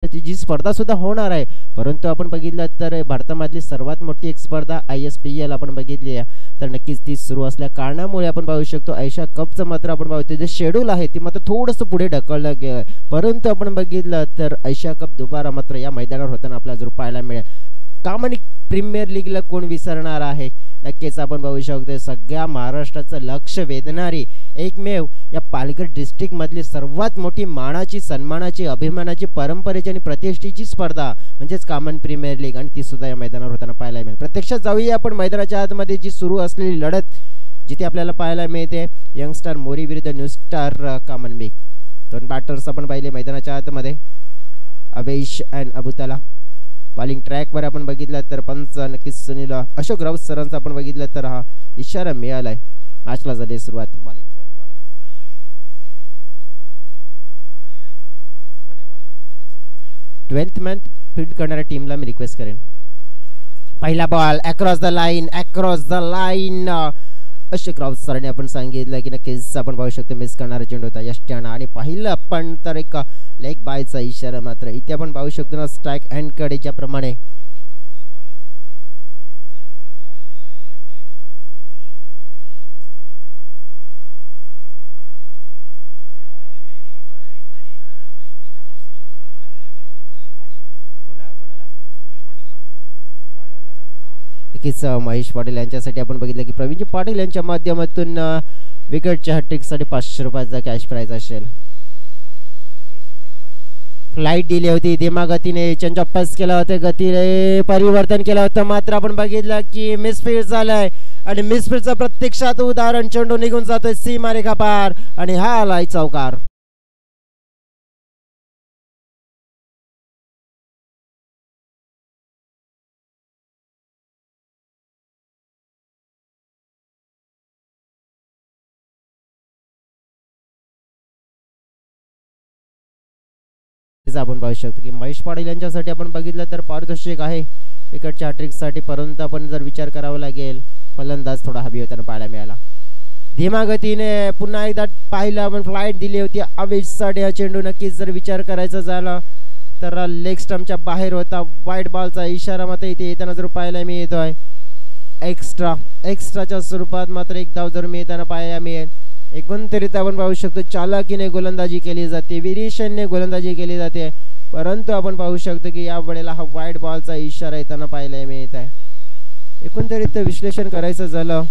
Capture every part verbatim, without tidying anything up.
ती जी स्पर्धा सुद्धा होणार आहे. परंतु आपण बघितलं तर भारतामधली सर्वात मोठी एक स्पर्धा आय एस पी एल आपण बघितली आहे, तर नक्कीच ती सुरू असल्या कारणामुळे आपण पाहू शकतो एशिया कपचं मात्र आपण पाहतो जे शेड्यूल आहे ते मात्र थोडंसं पुढे ढकललं गेलं. परंतु आपण बघितलं तर एशिया कप दुबारा मात्र या मैदानावर होताना आपल्याला जर पाहायला मिळेल. कामानी प्रीमियर लीगला कोण विसरणार आहे. नक्कीच आपण पाहू शकतो सगळ्या महाराष्ट्राचं लक्ष वेधणारी एकमेव या पालघर डिस्ट्रिक्टमधली सर्वात मोठी मानाची सन्मानाची अभिमानाची परंपरेची आणि प्रतिष्ठेची स्पर्धा म्हणजेच कामन प्रीमियर लीग आणि ती सुद्धा या मैदानावर होताना पाहायला मिळेल. प्रत्यक्षात जाऊया आपण मैदानाच्या आतमध्ये जी सुरू असलेली लढत जिथे आपल्याला पाहायला मिळते यंगस्टार मोरी विरुद्ध न्यू स्टार कामन बीग. दोन बॅटर्स आपण पाहिले मैदानाच्या आतमध्ये अवेश अँड अबुताला. बॉलिंग ट्रॅकवर आपण बघितलं तर पंच नक्कीच सुनील अशोक राऊत सरांचा आपण बघितलं तर हा इशारा मिळालाय. मॅचला झाली सुरुवात. बॉलिंग कोण आहे बॉलर कोण आहे बॉलर ट्वेल्थ मॅन फील्ड करणाऱ्या टीमला मी रिक्वेस्ट करेन. पहिला ball across the line across the line Ashok Raut सरांनी आपण सांगितलं की नक्कीच आपण पाहू शकतो मिस करणारा चेंडू होता यष्ट्यानं आणि पाहिलं आपण तर एक लेग बायचा इशारा मात्र इथे आपण पाहू शकतो ना स्ट्राईक हँड कडेच्या प्रमाणे. नक्कीच महेश पाटील यांच्यासाठी आपण बघितलं की प्रवीणजी पाटील यांच्या माध्यमातून विकेटच्या हॅट्रिकसाठी पाचशे रुपयाचा कॅश प्राइज असेल. फ्लाइट दिली होती धीमा गतीने चेंज ऑफ पास केला होता गतीने परिवर्तन केलं होतं मात्र आपण बघितलं की मिसफील्ड झालाय आणि मिसफील्डचं प्रत्यक्षात उदाहरण चेंडू निघून जातोय सीमारेखा पार आणि हा आलाय चौकार. आपण पाहू शकतो की महेश पाटील यांच्यासाठी आपण बघितलं तर पारितोषिक आहे विकेटच्या हॅट्रिकसाठी. परंतु आपण जर विचार करावा लागेल फलंदाज थोडा हवी होताना पाहायला मिळाला. धीमा गतीने पुन्हा एकदा पाहिलं आपण फ्लाइट दिली होती अवेशसाठी. हा चेंडू नक्कीच जर विचार करायचा झाला तर लेग स्टंपच्या बाहेर होता. वाईट बॉलचा इशारा मात्र इथे येताना जर पाहायला मिळतोय. एक्स्ट्रा एक्स्ट्राच्या स्वरूपात मात्र एक धाव जर मिळताना पाहायला मिळेल. एकंदरीत आपण पाहू शकतो चालाकीने गोलंदाजी केली जाते व्हेरिएशनने गोलंदाजी केली जाते. परंतु आपण पाहू शकतो की या वेळेला हा वाईट बॉलचा इशारा येताना पाहायला मिळत आहे. एकंदरीत विश्लेषण करायचं झालं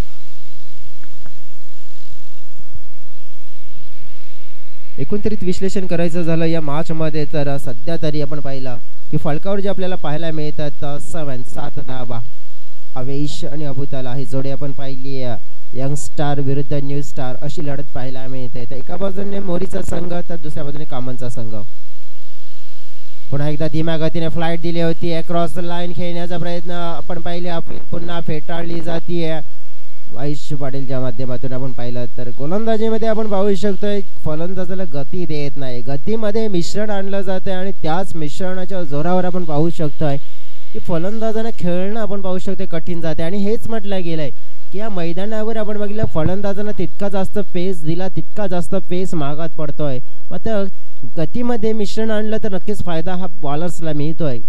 एकंदरीत विश्लेषण करायचं झालं या मॅच मध्ये तर सध्या तरी आपण पाहिलं की फलकावर जे आपल्याला पाहायला मिळतात सेवन सात धावा अवेश आणि अबुताला ही जोडी आपण पाहिली. यंग स्टार विरुद्ध न्यू स्टार अशी लढत पाहायला मिळते. तर एका बाजूने मोरीचा संघ तर दुसऱ्या बाजूने कामनचा संघ. पुन्हा एकदा धीम्या गतीने फ्लाइट दिली होती अक्रॉस द लाईन खेळण्याचा प्रयत्न आपण पाहिले पुन्हा फेटाळली जाते महेश पाटीलच्या माध्यमातून. आपण पाहिलं तर गोलंदाजीमध्ये आपण पाहू शकतोय फलंदाजाला गती देत नाही गतीमध्ये मिश्रण आणलं जाते आणि त्याच मिश्रणाच्या जोरावर आपण पाहू शकतोय की फलंदाजाने खेळणं आपण पाहू शकतो कठीण जाते. आणि हेच म्हटलं गेलंय की या मैदानावर आपण बघितलं फलंदाजांना तितका जास्त पेस दिला तितका जास्त पेस मागात पडतोय. मात्र गतीमध्ये मिश्रण आणलं तर नक्कीच फायदा हा बॉलर्सला मिळतोय.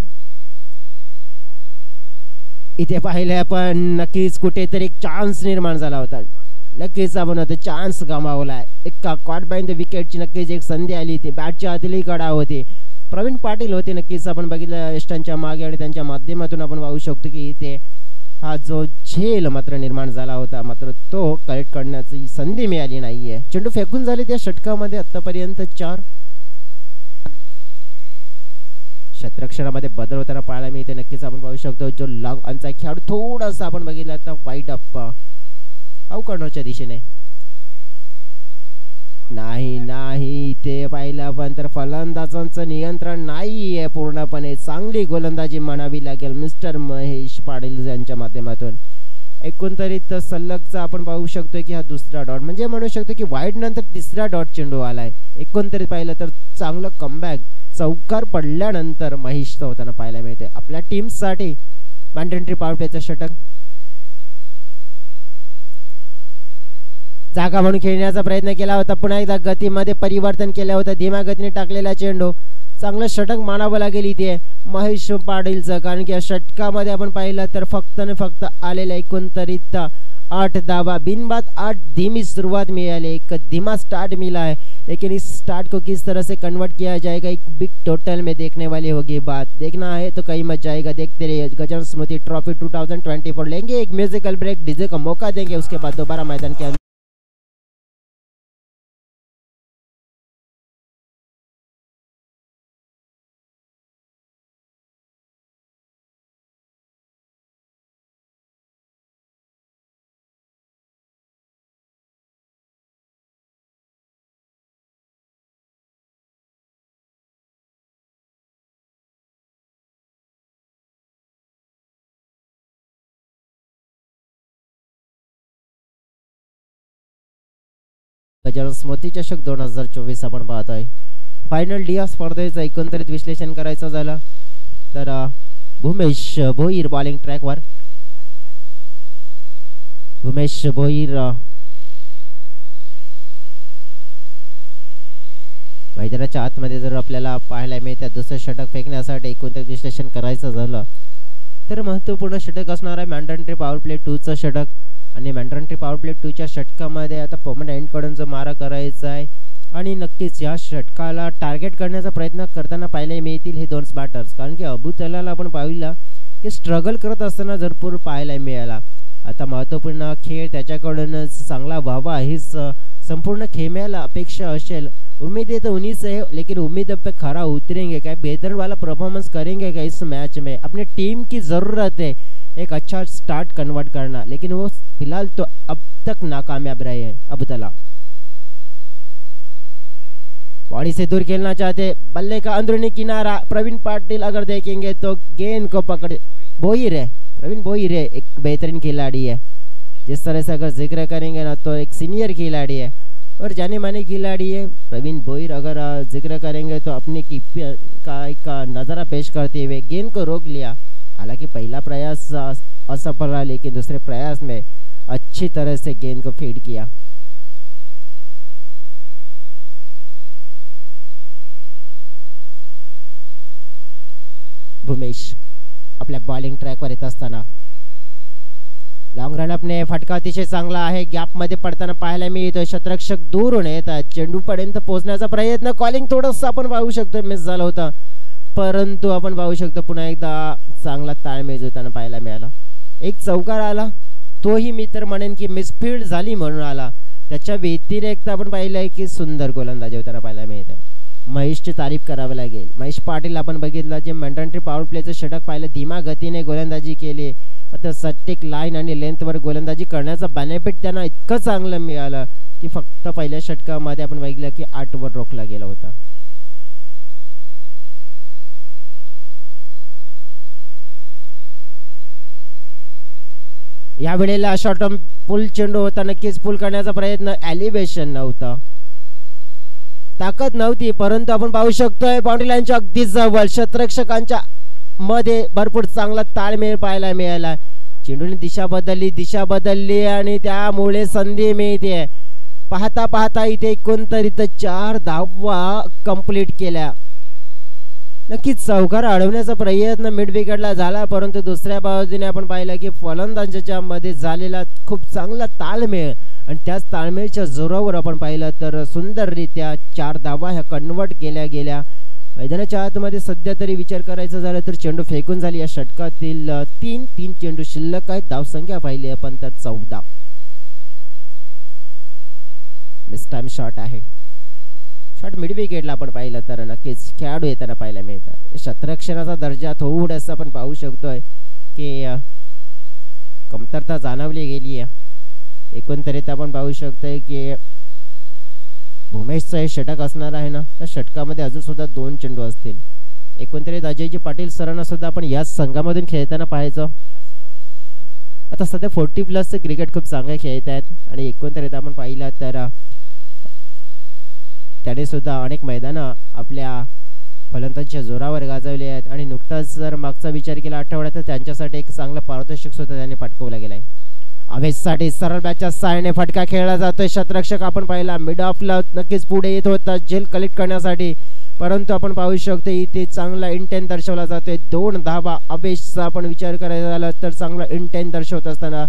इथे पाहिले आपण नक्कीच कुठेतरी एक चान्स निर्माण झाला होता. नक्कीच आपण होते चान्स गमावलाय. एक कॉट बाय विकेटची नक्कीच एक संधी आली होती बॅटच्या आतली कडा होती प्रवीण पाटील होते. नक्कीच आपण बघितलं यष्टांच्या मागे आणि त्यांच्या माध्यमातून आपण पाहू शकतो की इथे हा जो झेल मात्र निर्माण झाला होता मात्र तो कलेक्ट करण्याची संधी मिळाली नाहीये. चेंडू फेकून झाले त्या षटकामध्ये आतापर्यंत चार. क्षेत्ररक्षणामध्ये बदल होताना पाहायला मिळते. नक्कीच आपण पाहू शकतो जो लॉंग ऑनचा खेळाडू थोडासा आपण बघितला तर वाईड अप अवकरणाच्या दिशेने नाही नाही ते पाहिलं आपण तर फलंदाजांचं नियंत्रण नाहीये पूर्णपणे. चांगली गोलंदाजी म्हणावी लागेल मिस्टर महेश पाटील यांच्या माध्यमातून. एकंदरीत सलगचा आपण पाहू शकतो की हा दुसरा डॉट म्हणजे म्हणू शकतो की वाईड नंतर तिसरा डॉट चेंडू आलाय. एकंदरीत पाहिलं तर चांगलं कमबॅक चौकार पडल्यानंतर महेशचा होताना पाहायला मिळते. आपल्या टीमसाठी मॅन्डेटरी पॉवर प्लेचं षटक जागा म्हणून खेळण्याचा प्रयत्न केला होता. पुन्हा एकदा गतीमध्ये परिवर्तन केलं होतं. धीम्या गतीने टाकलेला चेंडू चांगलं षटक मानावं लागेल इथे महेश पाटीलचं, कारण की या षटकामध्ये आपण पाहिलं तर फक्त आणि फक्त आलेल्या एकोणतरीत आठ धावा, बिनबाद आठ, धीमी शुरुआत मिली, एक धीमा स्टार्ट मिला है, लेकिन इस स्टार्ट को किस तरह से कन्वर्ट किया जाएगा एक बिग टोटल में देखने वाली होगी बात। देखना है तो कहीं मच जाएगा। देखते रहिए Gajan Smriti trophy two thousand twenty four. लेंगे एक म्यूजिकल ब्रेक, डीजे का मौका देंगे, उसके बाद दोबारा मैदान के अंदर गजन स्मृती चषक दोन हजार चोवीस आपण पाहत आहे। फायनल डी या स्पर्धेचं एकंदरीत विश्लेषण करायचं झालं तर भूमेश भोईर बॉलिंग ट्रॅकवर, भूमेश भोईर मैदानाच्या आतमध्ये जर आपल्याला पाहायला मिळतं दुसरं षटक फेकण्यासाठी एकंदरीत विश्लेषण करायचं झालं तर महत्त्वपूर्ण षटक असणार आहे मॅन्डेटरी पॉवर प्ले टू चं षटक, आणि मॅन्डेटरी पॉवर प्ले टू च्या षटकामध्ये आता पर्मनंट कडून जो मारा करायचा आहे आणि नक्कीच या षटकाला टार्गेट करण्याचा प्रयत्न करताना पाहायला मिळतील हे दोन बॅटर्स, कारण की अबू तलाला आपण पाहिलं की स्ट्रगल करत असताना भरपूर पाहायला मिळाला। आता महत्त्वपूर्ण खेळ त्याच्याकडून चांगला व्हावा हीच संपूर्ण खेळाला अपेक्षा असेल। उम्मीद है तो उन्हीं से है, लेकिन उम्मीद पे खरा उतरेंगे क्या, बेहतर वाला परफॉर्मेंस करेंगे क्या इस मैच में। अपने टीम की ज़रूरत है एक अच्छा स्टार्ट कन्वर्ट करना, लेकिन वो फिलहाल तो अब तक नाकामयाब रहे हैं। अबू तला बॉडी से दूर खेलना चाहते, बल्ले का अंदरूनी किनारा, प्रवीण पाटिल अगर देखेंगे तो गेंद को पकड़, भोईर है प्रवीण भोईर है, एक बेहतरीन खिलाड़ी है। जिस तरह से अगर जिक्र करेंगे ना तो एक सीनियर खिलाड़ी है और जाने माने खिलाड़ी है प्रवीण भोईर। अगर जिक्र करेंगे तो अपनी कीपर का एक नज़ारा पेश करते हुए गेंद को रोक लिया, हालांकि पहला प्रयास असफल रहा, लेकिन दूसरे प्रयास में अच्छी तरह से गेंद को फीड किया। भूमेश आपल्या बॉलिंग ट्रॅकवर येत असताना लॉंग रन अपने फटका अतिशय चांगला आहे, गॅप मध्ये पडताना पाहायला मिळतोय, शतरक्षक दूरून येतात, चेंडू पर्यंत पोहोचण्याचा प्रयत्न, कॉलिंग थोडंसं आपण पाहू शकतो मिस झाला होता, परंतु आपण पाहू शकतो पुन्हा एकदा चांगला ताळमेळ होताना पाहायला मिळाला। एक चौकार आला, तोही मी तर म्हणेन की मिसफील्ड झाली म्हणून आला, त्याच्या व्यतिरिक्त आपण पाहिलंय की सुंदर गोलंदाजी होताना पाहायला मिळत आहे। महेशची तारीफ करावी लागेल, महेश पाटील आपण बघितलं जे मॅन्डेटरी पॉवर प्लेचं षटक पाहिलं, धीमा गतीने गोलंदाजी केली, आता सटीक लाईन आणि लेंथवर गोलंदाजी करण्याचा बेनिफिट त्यांना इतकं चांगलं मिळालं की फक्त पहिल्या षटकामध्ये आपण बघितलं की आठ वर रोखला गेला होता। या वेळेला शॉर्ट टर्म पुल चेंडू होता, नक्कीच पुल करण्याचा प्रयत्न, एलिव्हेशन नव्हता, ताकद नव्हती, परंतु आपण पाहू शकतोय बाउंड्री लाईनच्या अगदी जवळ क्षेत्ररक्षकांच्या मध्ये भरपूर चांगला ताळमेळ पाहायला मिळाला। चेंडूने दिशा बदलली दिशा बदलली आणि त्यामुळे संधी मिळते। पाहता पाहता इथे एकोणतरीत चार धावा कंप्लीट केल्या, नक्कीच चौकार अडवण्याचा प्रयत्न मिड विकेटला झाला, परंतु दुसऱ्या बाजूने आपण पाहिलं की फलंदाजांच्या मध्ये झालेला खूप चांगला ताळमेळ आणि त्याच ताळमेळच्या जोरावर आपण पाहिलं तर सुंदररित्या चार धावा ह्या कन्वर्ट केल्या गेल्या। मैदानाच्या आतमध्ये सध्या तरी विचार करायचा झाला तर चेंडू फेकून झाली, या षटकातील तीन तीन चेंडू शिल्लक आहेत, धावसंख्या पाहिली आपण तर चौदा। मिस टाइम शॉट आहे, शॉट मिड विकेटला आपण पाहिलं तर नक्कीच खेळाडू येताना पाहायला मिळतात। क्षेत्ररक्षणाचा दर्जा थोडासा आपण पाहू शकतोय की कमतरता जाणवली गेली आहे। एकंदरीत आपण पाहू शकतोय की भूमेशचं हे षटक असणार आहे ना, त्या षटकामध्ये अजून सुद्धा दोन चेंडू असतील। एकंदरीत अजयजी पाटील सरांना सुद्धा आपण याच संघामधून खेळताना पाहायचं। आता सध्या फोर्टी प्लसचं क्रिकेट खूप चांगले खेळत आहेत आणि एकंदरीत आपण पाहिलं तर त्याने सुद्धा अनेक मैदानं आपल्या फलंदाजांच्या जोरावर गाजवले आहेत आणि नुकताच जर मागचा विचार केला आठवड्यात तर त्यांच्यासाठी एक चांगला पारितोषिक सुद्धा त्यांनी पटकवला गेलाय। अवेशसाठी सरळ बॅटच्या साहाय्याने फटका खेळला जातोय, क्षेत्ररक्षक आपण पाहिला मिड ऑफला नक्कीच पुढे येत होता झेल कलेक्ट करण्यासाठी, परंतु आपण पाहू शकतो इथे चांगला इंटेन दर्शवला जातोय. दोन धावा अवेशचा आपण विचार करायचा झाला तर चांगला इंटेन दर्शवत असताना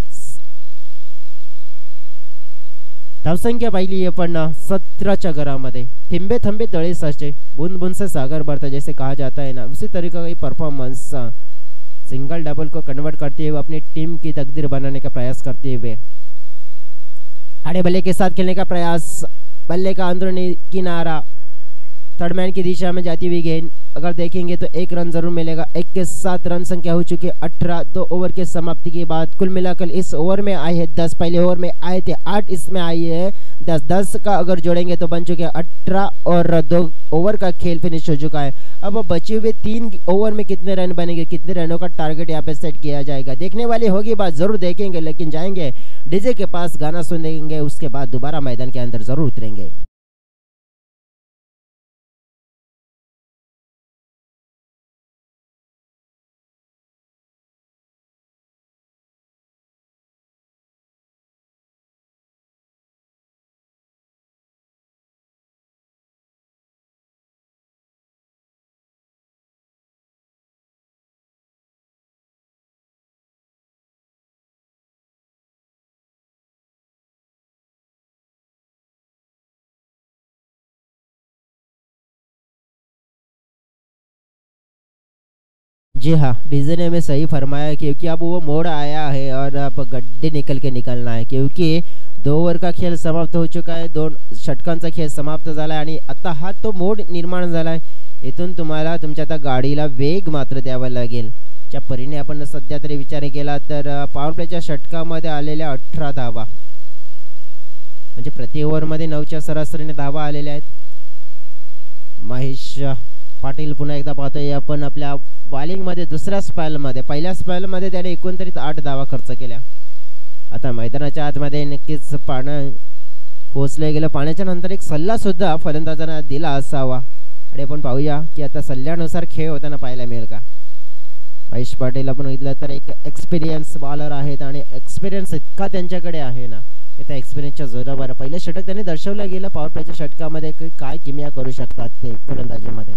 धावसंख्या पाहिली आपण सत्रहच्या घरामध्ये. थिंबे थंबे तळे साचे, बूंद बूंद से सागर बढ़ता, जैसे कहा जाता है ना, उसी तरीका का परफॉर्मेंस सिंगल डबल को कन्वर्ट करते हुए अपनी टीम की तकदीर बनाने का प्रयास करते हुए आड़े बल्ले के साथ खेलने का प्रयास. बल्ले का अंदरूनी किनारा थर्ड मैन की दिशा में जाती हुई गेंद अगर देखेंगे तो एक रन जरूर मिलेगा. एक के साथ रन संख्या हो चुकी है अठारह. दो ओवर के समाप्ति के बाद कुल मिलाकर इस ओवर में आए हैं दस. पहले ओवर में आए थे आठ, इसमें आई है दस. दस का अगर जोड़ेंगे तो बन चुके हैं अठारह और दो ओवर का खेल फिनिश हो चुका है. अब बचे हुए तीन ओवर में कितने रन बनेंगे, कितने रनों का टारगेट यहाँ पे सेट किया जाएगा, देखने वाली होगी बात. जरूर देखेंगे लेकिन जाएंगे डीजे के पास, गाना सुनेंगे, उसके बाद दोबारा मैदान के अंदर जरूर उतरेंगे. जी हाँ, डीजे ने हमें सही फरमाया क्योंकि अब वो मोड़ आया है और अब गड्डे निकल के निकलना है. क्योंकि दो ओव्हर का खेळ समाप्त हो चुका आहे, दोन षटकांचा खेळ समाप्त झाला आहे आणि आता हा तो मोड निर्माण झाला आहे. इथून तुम्हाला तुमच्या आता गाडीला वेग मात्र द्यावा लागेल. च्या परीने आपण सध्या तरी विचार केला तर पॉवर प्लेच्या षटकामध्ये आलेल्या अठरा धावा म्हणजे प्रति ओव्हरमध्ये नऊच्या सरासरीने धावा आलेल्या आहेत. महेश पाटील पुन्हा एकदा पाहतोय आपण आपल्या बॉलिंगमध्ये दुसऱ्या स्पेलमध्ये. पहिल्या स्पेलमध्ये त्याने एकोणतरीत आठ धावा खर्च केल्या. आता मैदानाच्या आतमध्ये नक्कीच पाणी पोहोचले गेलं. पाण्याच्या नंतर एक सल्ला सुद्धा फलंदाजांना दिला असावा आणि आपण पाहूया की आता सल्ल्यानुसार खेळ होताना पाहायला मिळेल का. महेश पाटील आपण बघितलं तर एक एक्सपिरियन्स बॉलर आहेत आणि एक्सपिरियन्स इतका त्यांच्याकडे आहे ना, त्या एक्सपिरियन्सच्या जोरावर पहिलं षटक त्यांनी दर्शवलं गेलं पॉवर प्लेच्या षटकामध्ये की काय किमया करू शकतात ते फलंदाजीमध्ये.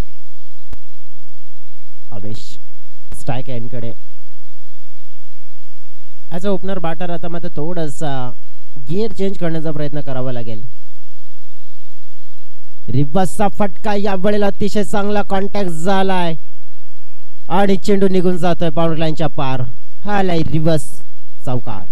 अवेश स्ट्राइक एंडकडे ॲज अ ओपनर बॅटर आता मात्र थोडासा गिअर चेंज करण्याचा प्रयत्न करावा लागेल. रिव्हर्सचा फटका या वेळेला अतिशय चांगला कॉन्टॅक्ट झालाय आणि चेंडू निघून जातोय बाउंड्री लाईनच्या पार. हा लाई रिव्हर्स चौकार.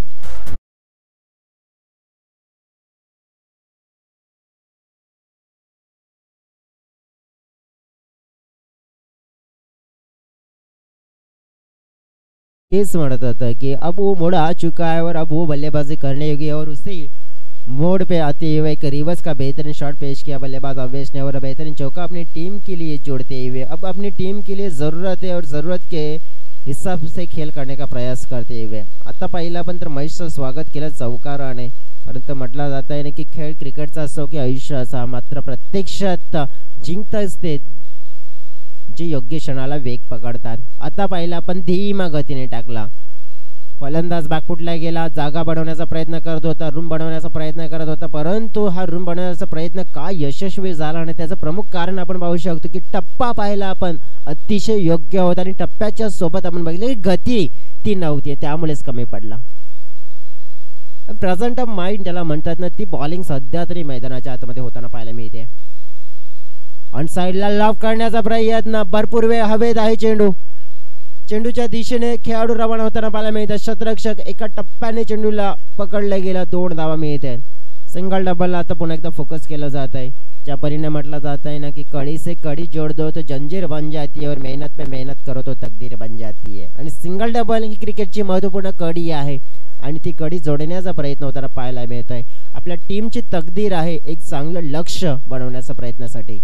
इस म्हणत होता कि अब वो मोड़ आ चुका है और अब वो बल्लेबाजी करने होगी और उसी मोड़ पे आते हुए एक रिवर्स का बेहतरीन शॉट पेश किया बल्लेबाज अवेश ने और बेहतरीन चौका अपनी टीम के लिए जोड़ते हुए अब अपनी टीम के लिए ज़रूरत है और ज़रूरत के हिसाब से खेल करने का प्रयास करते हुए आता पहिला पण तर महेशचं स्वागत केलं चौकाराने. परंतु म्हटलं जात आहे की खेळ क्रिकेटचा असो की आयुष्याचा, मात्र प्रत्यक्षात जिंकताच ते जे योग्य क्षणाला वेग पकडतात. आता पहिला पण धीमा गतीने टाकला. फलंदाज बॅकफुटला गेला, जागा बनवण्याचा प्रयत्न करत होता, रूम बनवण्याचा प्रयत्न करत होता, परंतु हा रूम बनवण्याचा प्रयत्न का यशस्वी झाला आणि त्याचं प्रमुख कारण आपण पाहू शकतो की टप्पा पाहिला आपण अतिशय योग्य होता आणि टप्प्याच्या सोबत आपण बघितलं की गती ती नव्हती, त्यामुळेच कमी पडला. प्रेझेंट ऑफ माइंड त्याला म्हणतात ना, ती बॉलिंग सध्या तरी मैदानाच्या आतमध्ये होताना पाहायला मिळते. ऑन साइडला लॉफ करण्याचा प्रयत्न, भरपूर वेळ हवेत आहे चेंडू. चेंडूच्या दिशेने खेळाडू रवाना होताना पाहायला मिळतात. शतरक्षक एका टप्प्याने चेंडूला पकडले गेला, दोन धावा मिळते. सिंगल डबल आता पुन्हा एकदा फोकस केलं जात आहे. ज्या परिणाम म्हटलं जात आहे ना की कड़ी से कड़ी जोड़ दो तो जंजीर बन जाती है और मेहनत पे मेहनत करो तो तकदीर बन जाती है. आणि सिंगल डबल ही क्रिकेटची महत्त्वपूर्ण कडी आहे आणि ती कडी जोडण्याचा प्रयत्न होताना पाहायला मिळत आहे. आपल्या टीमची तकदीर आहे एक चांगलं लक्ष बनवण्याचा प्रयत्नासाठी.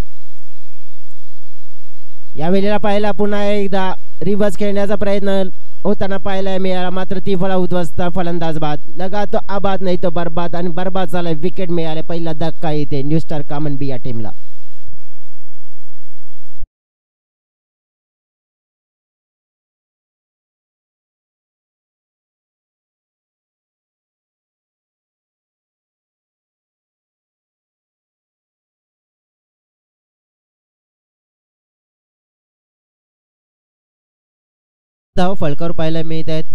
या वेळेला पाहिला पुन्हा एकदा रिव्हर्स खेळण्याचा प्रयत्न होताना पाहायला मिळाला, मात्र ती फळा उद्ध्वस्त. फलंदाज बाद लगा तो आबाद नाही तो बर्बाद आणि बर्बाद झाला. विकेट मिळाले, पहिला धक्का येते न्यू स्टार कॉमन बी या टीमला. धाव फलकावर पाहायला मिळत आहेत.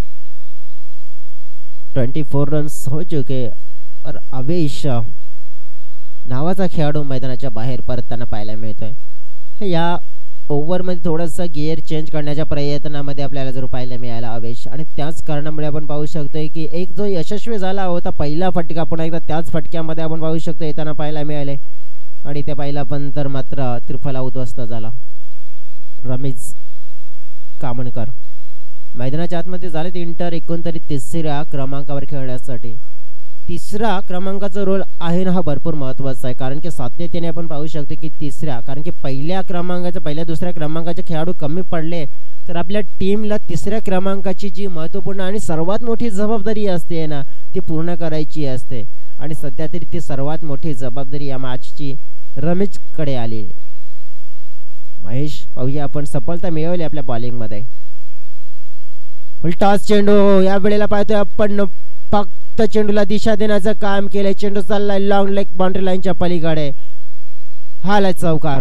ट्वेंटी फोर रन्स हो चुके और आवेश नावाचा खेळाडू मैदानाच्या बाहेर परतताना पाहायला मिळतोय. या ओव्हरमध्ये थोडासा गिअर चेंज करण्याच्या प्रयत्नामध्ये आपल्याला जर पाहायला मिळाला आवेश, आणि त्याच कारणामुळे आपण पाहू शकतोय की एक जो यशस्वी झाला होता पहिला फटका पुन्हा एकदा त्याच फटक्यामध्ये आपण पाहू शकतो येताना पाहायला मिळाले, आणि त्या पहिला पण तर मात्र त्रिफला उद्ध्वस्त झाला. रमेश कामणकर मैदानाच्या आतमध्ये झालेत इंटर एकोणतरी तिसऱ्या क्रमांकावर खेळण्यासाठी. तिसरा क्रमांकाचा रोल आहे ना हा भरपूर महत्त्वाचा आहे, कारण की सातत्याने आपण पाहू शकतो की तिसऱ्या, कारण की पहिल्या क्रमांकाच्या पहिल्या दुसऱ्या क्रमांकाचे खेळाडू कमी पडले तर आपल्या टीमला तिसऱ्या क्रमांकाची जी महत्त्वपूर्ण आणि सर्वात मोठी जबाबदारी असते ना ती पूर्ण करायची असते, आणि सध्या तरी ती सर्वात मोठी जबाबदारी या मॅचची रमेशकडे आली. महेश पाहूया आपण सफलता मिळवली आपल्या बॉलिंगमध्ये. फुल टॉस चेंडू या वेळेला पाहतोय आपण फक्त चेंडूला दिशा देण्याचं काम केलंय. चेंडू चाललाय लॉंग लेग बाउंड्री लाईनच्या पलीकडे, हालाय चौकार.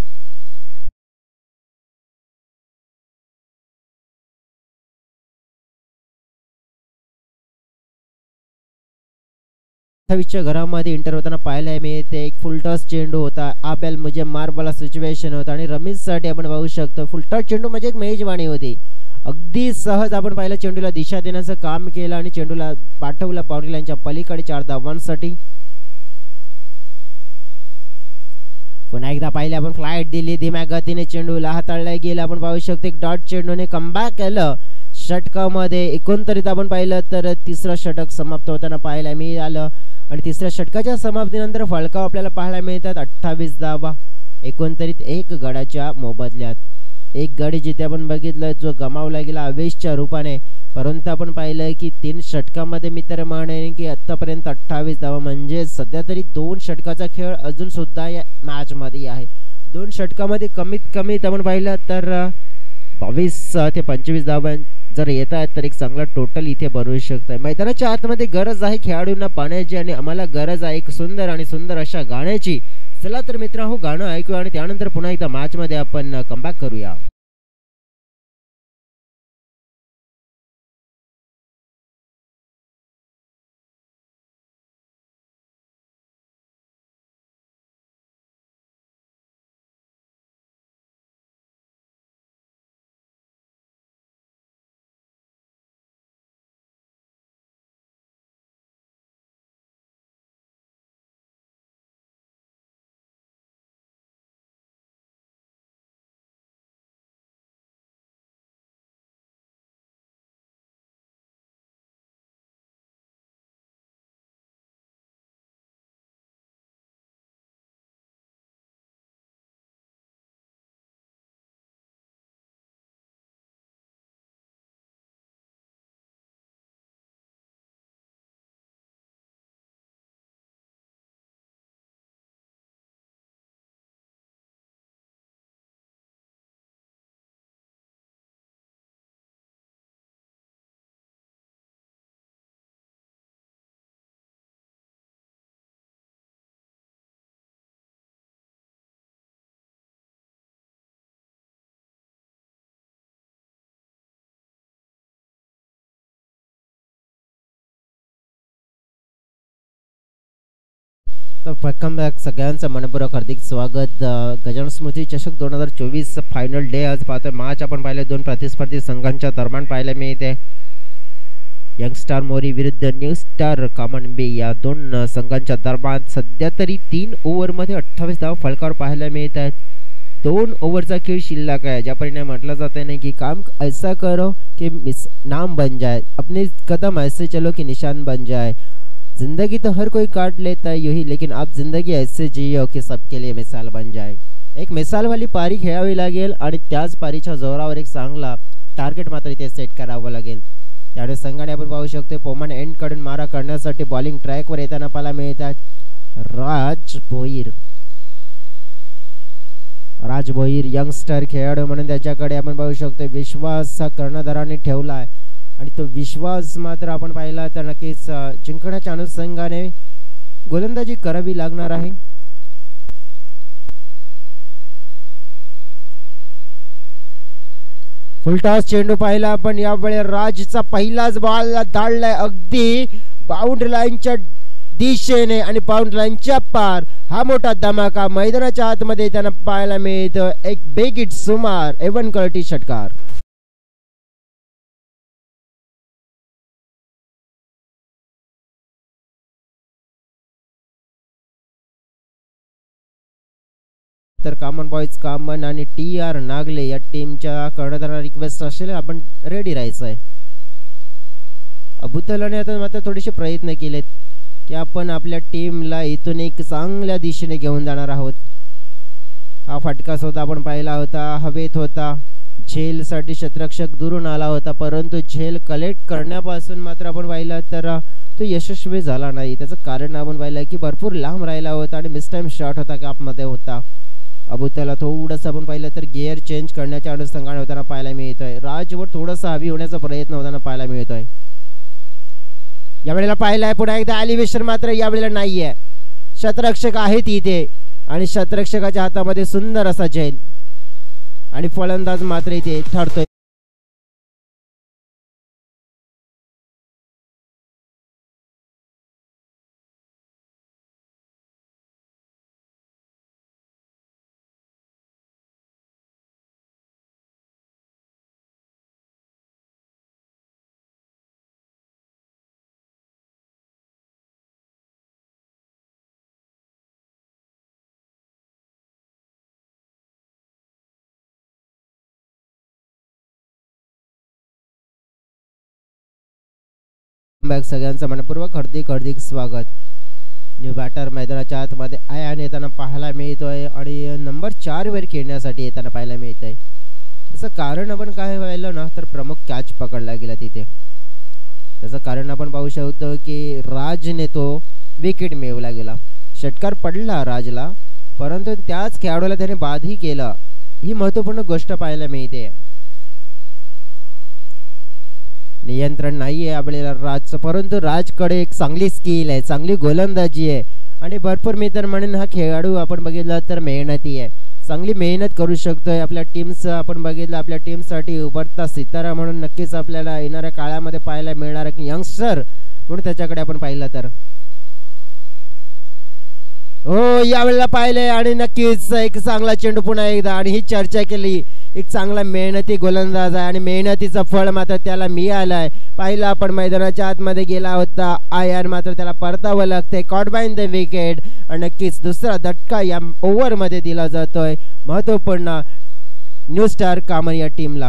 अठ्ठावीसच्या घरामध्ये इंटर होताना पाहायला मिळते. एक फुलटॉस चेंडू होता, आबेल म्हणजे मार्बला सिच्युएशन होता, आणि रमेशसाठी आपण पाहू शकतो फुलटॉस चेंडू म्हणजे एक मेजवानी होती. अगदी सहज आपण पाहिलं चेंडूला दिशा देण्याचं काम केलं आणि चेंडूला पाठवलं बाउंड्री लाईनच्या पलीकडे चार धावांसाठी. पुन्हा एकदा पाहिले आपण फ्लाईट दिली, धीम्या गतीने चेंडूला हाताळला गेला. आपण पाहू शकतो एक डॉट चेंडूने कमबॅक केलं षटकामध्ये. एकोणतरीत आपण पाहिलं तर तिसरं षटक समाप्त होताना पाहायला मिळालं, आणि तिसऱ्या षटकाच्या समाप्तीनंतर फलकाव आपल्याला पाहायला मिळतात अठ्ठावीस धावा एकोणतरीत एक गडाच्या मोबदल्यात. एक गडी जिथे आपण बघितलं जो गमावला गेला आवेशच्या रूपाने, परंतु आपण पाहिलं की तीन षटकामध्ये मी तर म्हणेन की आत्तापर्यंत अठ्ठावीस धावा म्हणजे सध्या तरी दोन षटकाचा खेळ अजून सुद्धा या मॅचमध्ये आहे. दोन षटकामध्ये कमीत कमी आपण पाहिलं तर बावीस ते पंचवीस धावा जर येत आहेत तर एक चांगला टोटल इथे बनवू शकतं. मैदानाच्या आतमध्ये गरज आहे खेळाडूंना पाण्याची, आणि आम्हाला गरज आहे एक सुंदर आणि सुंदर अशा गाण्याची. चला तर मित्रांनो गाणं ऐकूया आणि त्यानंतर पुन्हा एकदा मॅच मध्ये आपण कमबॅक करूया. तर वेलकम बॅक सगळ्यांचं मनपूर्वक हार्दिक स्वागत. गजानन स्मृती चषक दोन हजार चोवीस फायनल डे आज पाहतोय. मॅच आपण पाहिले दोन प्रतिस्पर्धी संघांच्या दरम्यान पाहायला मिळते. यंगस्टार मोरी विरुद्ध न्यू स्टार कॉमन बी या दोन संघांच्या दरम्यान सध्या तरी तीन ओव्हरमध्ये अठ्ठावीस धावा फलकावर पाहायला मिळत आहेत. दोन ओव्हरचा खेळ शिल्लक आहे, ज्या परिणाम म्हटलं जात आहे की काम ऐसा करो कि मिस नाम बन जाए, अपने कदम ऐसे चलो कि निशान बन जाए. जिंदगी तो हर कोई काट लेता है यूं ही, लेकिन आप जिंदगी ऐसे जियो कि सबके लिए मिसाल बन जाए. एक मिसाल वाली पारी खेळावी लागेल आणि त्याच पारीच्या जोरावर एक चांगला टार्गेट मात्र इथे सेट करावं लागेल. त्यामुळे संघाने आपण पाहू शकतो पोमन एंड कडून मारा करण्यासाठी बॉलिंग ट्रॅकवर येताना पाहायला मिळतात. राज भोईर राज भोईर यंगस्टर खेळाडू म्हणून त्याच्याकडे आपण पाहू शकतो विश्वास हा कर्णधाराने ठेवला आहे, आणि तो विश्वास मात्र आपण पाहिला तर नक्कीच जिंकण्याच्या अनुषंगाने गोलंदाजी करावी लागणार आहे. फुलटॉस चेंडू पाहिला आपण यावेळी राजचा पहिलाच बॉल धाडलाय अगदी बाउंड्री लाईनच्या दिशेने आणि बाउंड्री लाईनच्या पार. हा मोठा धमाका मैदानाच्या आतमध्ये त्यांना पाहायला मिळतो. एक बिग हिट सुमार एवन क्वालिटी षटकार. तर कामन बॉयज कामन आणि टी आर नागले या टीमच्या कर्णधारांना रिक्वेस्ट असेल आपण रेडी राहायचं आहे. अबुतलाने आता मात्र थोडेसे प्रयत्न केलेत की आपण आपल्या टीमला इथून एक चांगल्या दिशेने घेऊन जाणार आहोत. हा फटका सुद्धा आपण पाहिला होता, हवेत होता, झेलसाठी शतरक्षक दुरून आला होता, परंतु झेल कलेक्ट करण्यापासून मात्र आपण पाहिलं तर तो यशस्वी झाला नाही. त्याचं कारण आपण पाहिलं की भरपूर लांब राहिला होता आणि मिस टाइम शॉट होता कॅपमध्ये होता. अबुतला थोडंसं आपण पाहिलं तर गिअर चेंज करण्याच्या अनुषंगाने होताना पाहायला मिळतोय. राजवर थोडासा हवी होण्याचा प्रयत्न होताना पाहायला मिळतोय. यावेळेला पाहिलं आहे पुन्हा एकदा एलिव्हेशन मात्र यावेळेला नाही आहे. शतरक्षक आहेत इथे आणि शतरक्षकाच्या हातामध्ये सुंदर असा झेल आणि फलंदाज मात्र इथे ठरतोय. सगळ्यांचं मनपूर्वक हार्दिक हार्दिक स्वागत. न्यू बॅटर मैदानाच्या आतमध्ये आयान येताना पाहायला मिळतोय आणि नंबर चार वर खेळण्यासाठी येताना पाहायला मिळतंय. त्याचं कारण आपण काय पाहिलं ना तर प्रमुख कॅच पकडला गेला तिथे. त्याचं कारण आपण पाहू शकतो की राजने तो विकेट मिळवला गेला. षटकार पडला राजला, परंतु त्याच खेळाडूला त्याने बादही केला. ही महत्त्वपूर्ण गोष्ट पाहायला मिळते. नियंत्रण नाही आहे आपल्याला राजचं, परंतु राजकडे एक चांगली स्किल आहे, चांगली गोलंदाजी आहे आणि भरपूर मी तर म्हणेन हा खेळाडू आपण बघितला तर मेहनती आहे, चांगली मेहनत करू शकतोय. आपल्या टीमचं आपण बघितलं आपल्या टीमसाठी उभरता सितारा म्हणून नक्कीच आपल्याला येणाऱ्या काळामध्ये पाहायला मिळणार की यंगस्टर म्हणून त्याच्याकडे आपण पाहिलं तर हो यावेळेला पाहिले आणि नक्कीच एक चांगला चेंडू पुन्हा एकदा. आणि ही चर्चा केली एक चांगला मेहनती गोलंदाज आहे आणि मेहनतीचं फळ मात्र त्याला मिळालं आहे. पाहिलं आपण मैदानाच्या आतमध्ये गेला होता आयान, मात्र त्याला परतावं लागतंय. कॉट बाय द विकेट आणि नक्कीच दुसरा धक्का या ओव्हरमध्ये दिला जातोय. महत्त्वपूर्ण न्यू स्टार कामन या टीमला.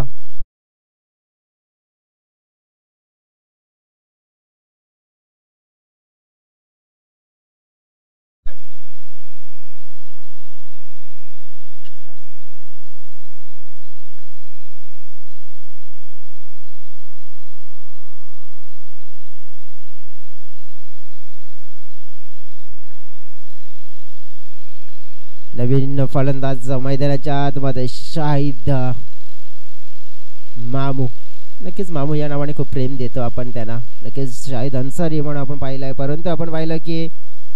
नवीन फलंदाज मैदानाच्या आतमध्ये शाहिद मामू. नक्कीच मामू या नावाने खूप प्रेम देतो आपण त्यांना. नक्कीच शाहिद अन्सारी म्हणून आपण पाहिलं आहे, परंतु आपण पाहिलं की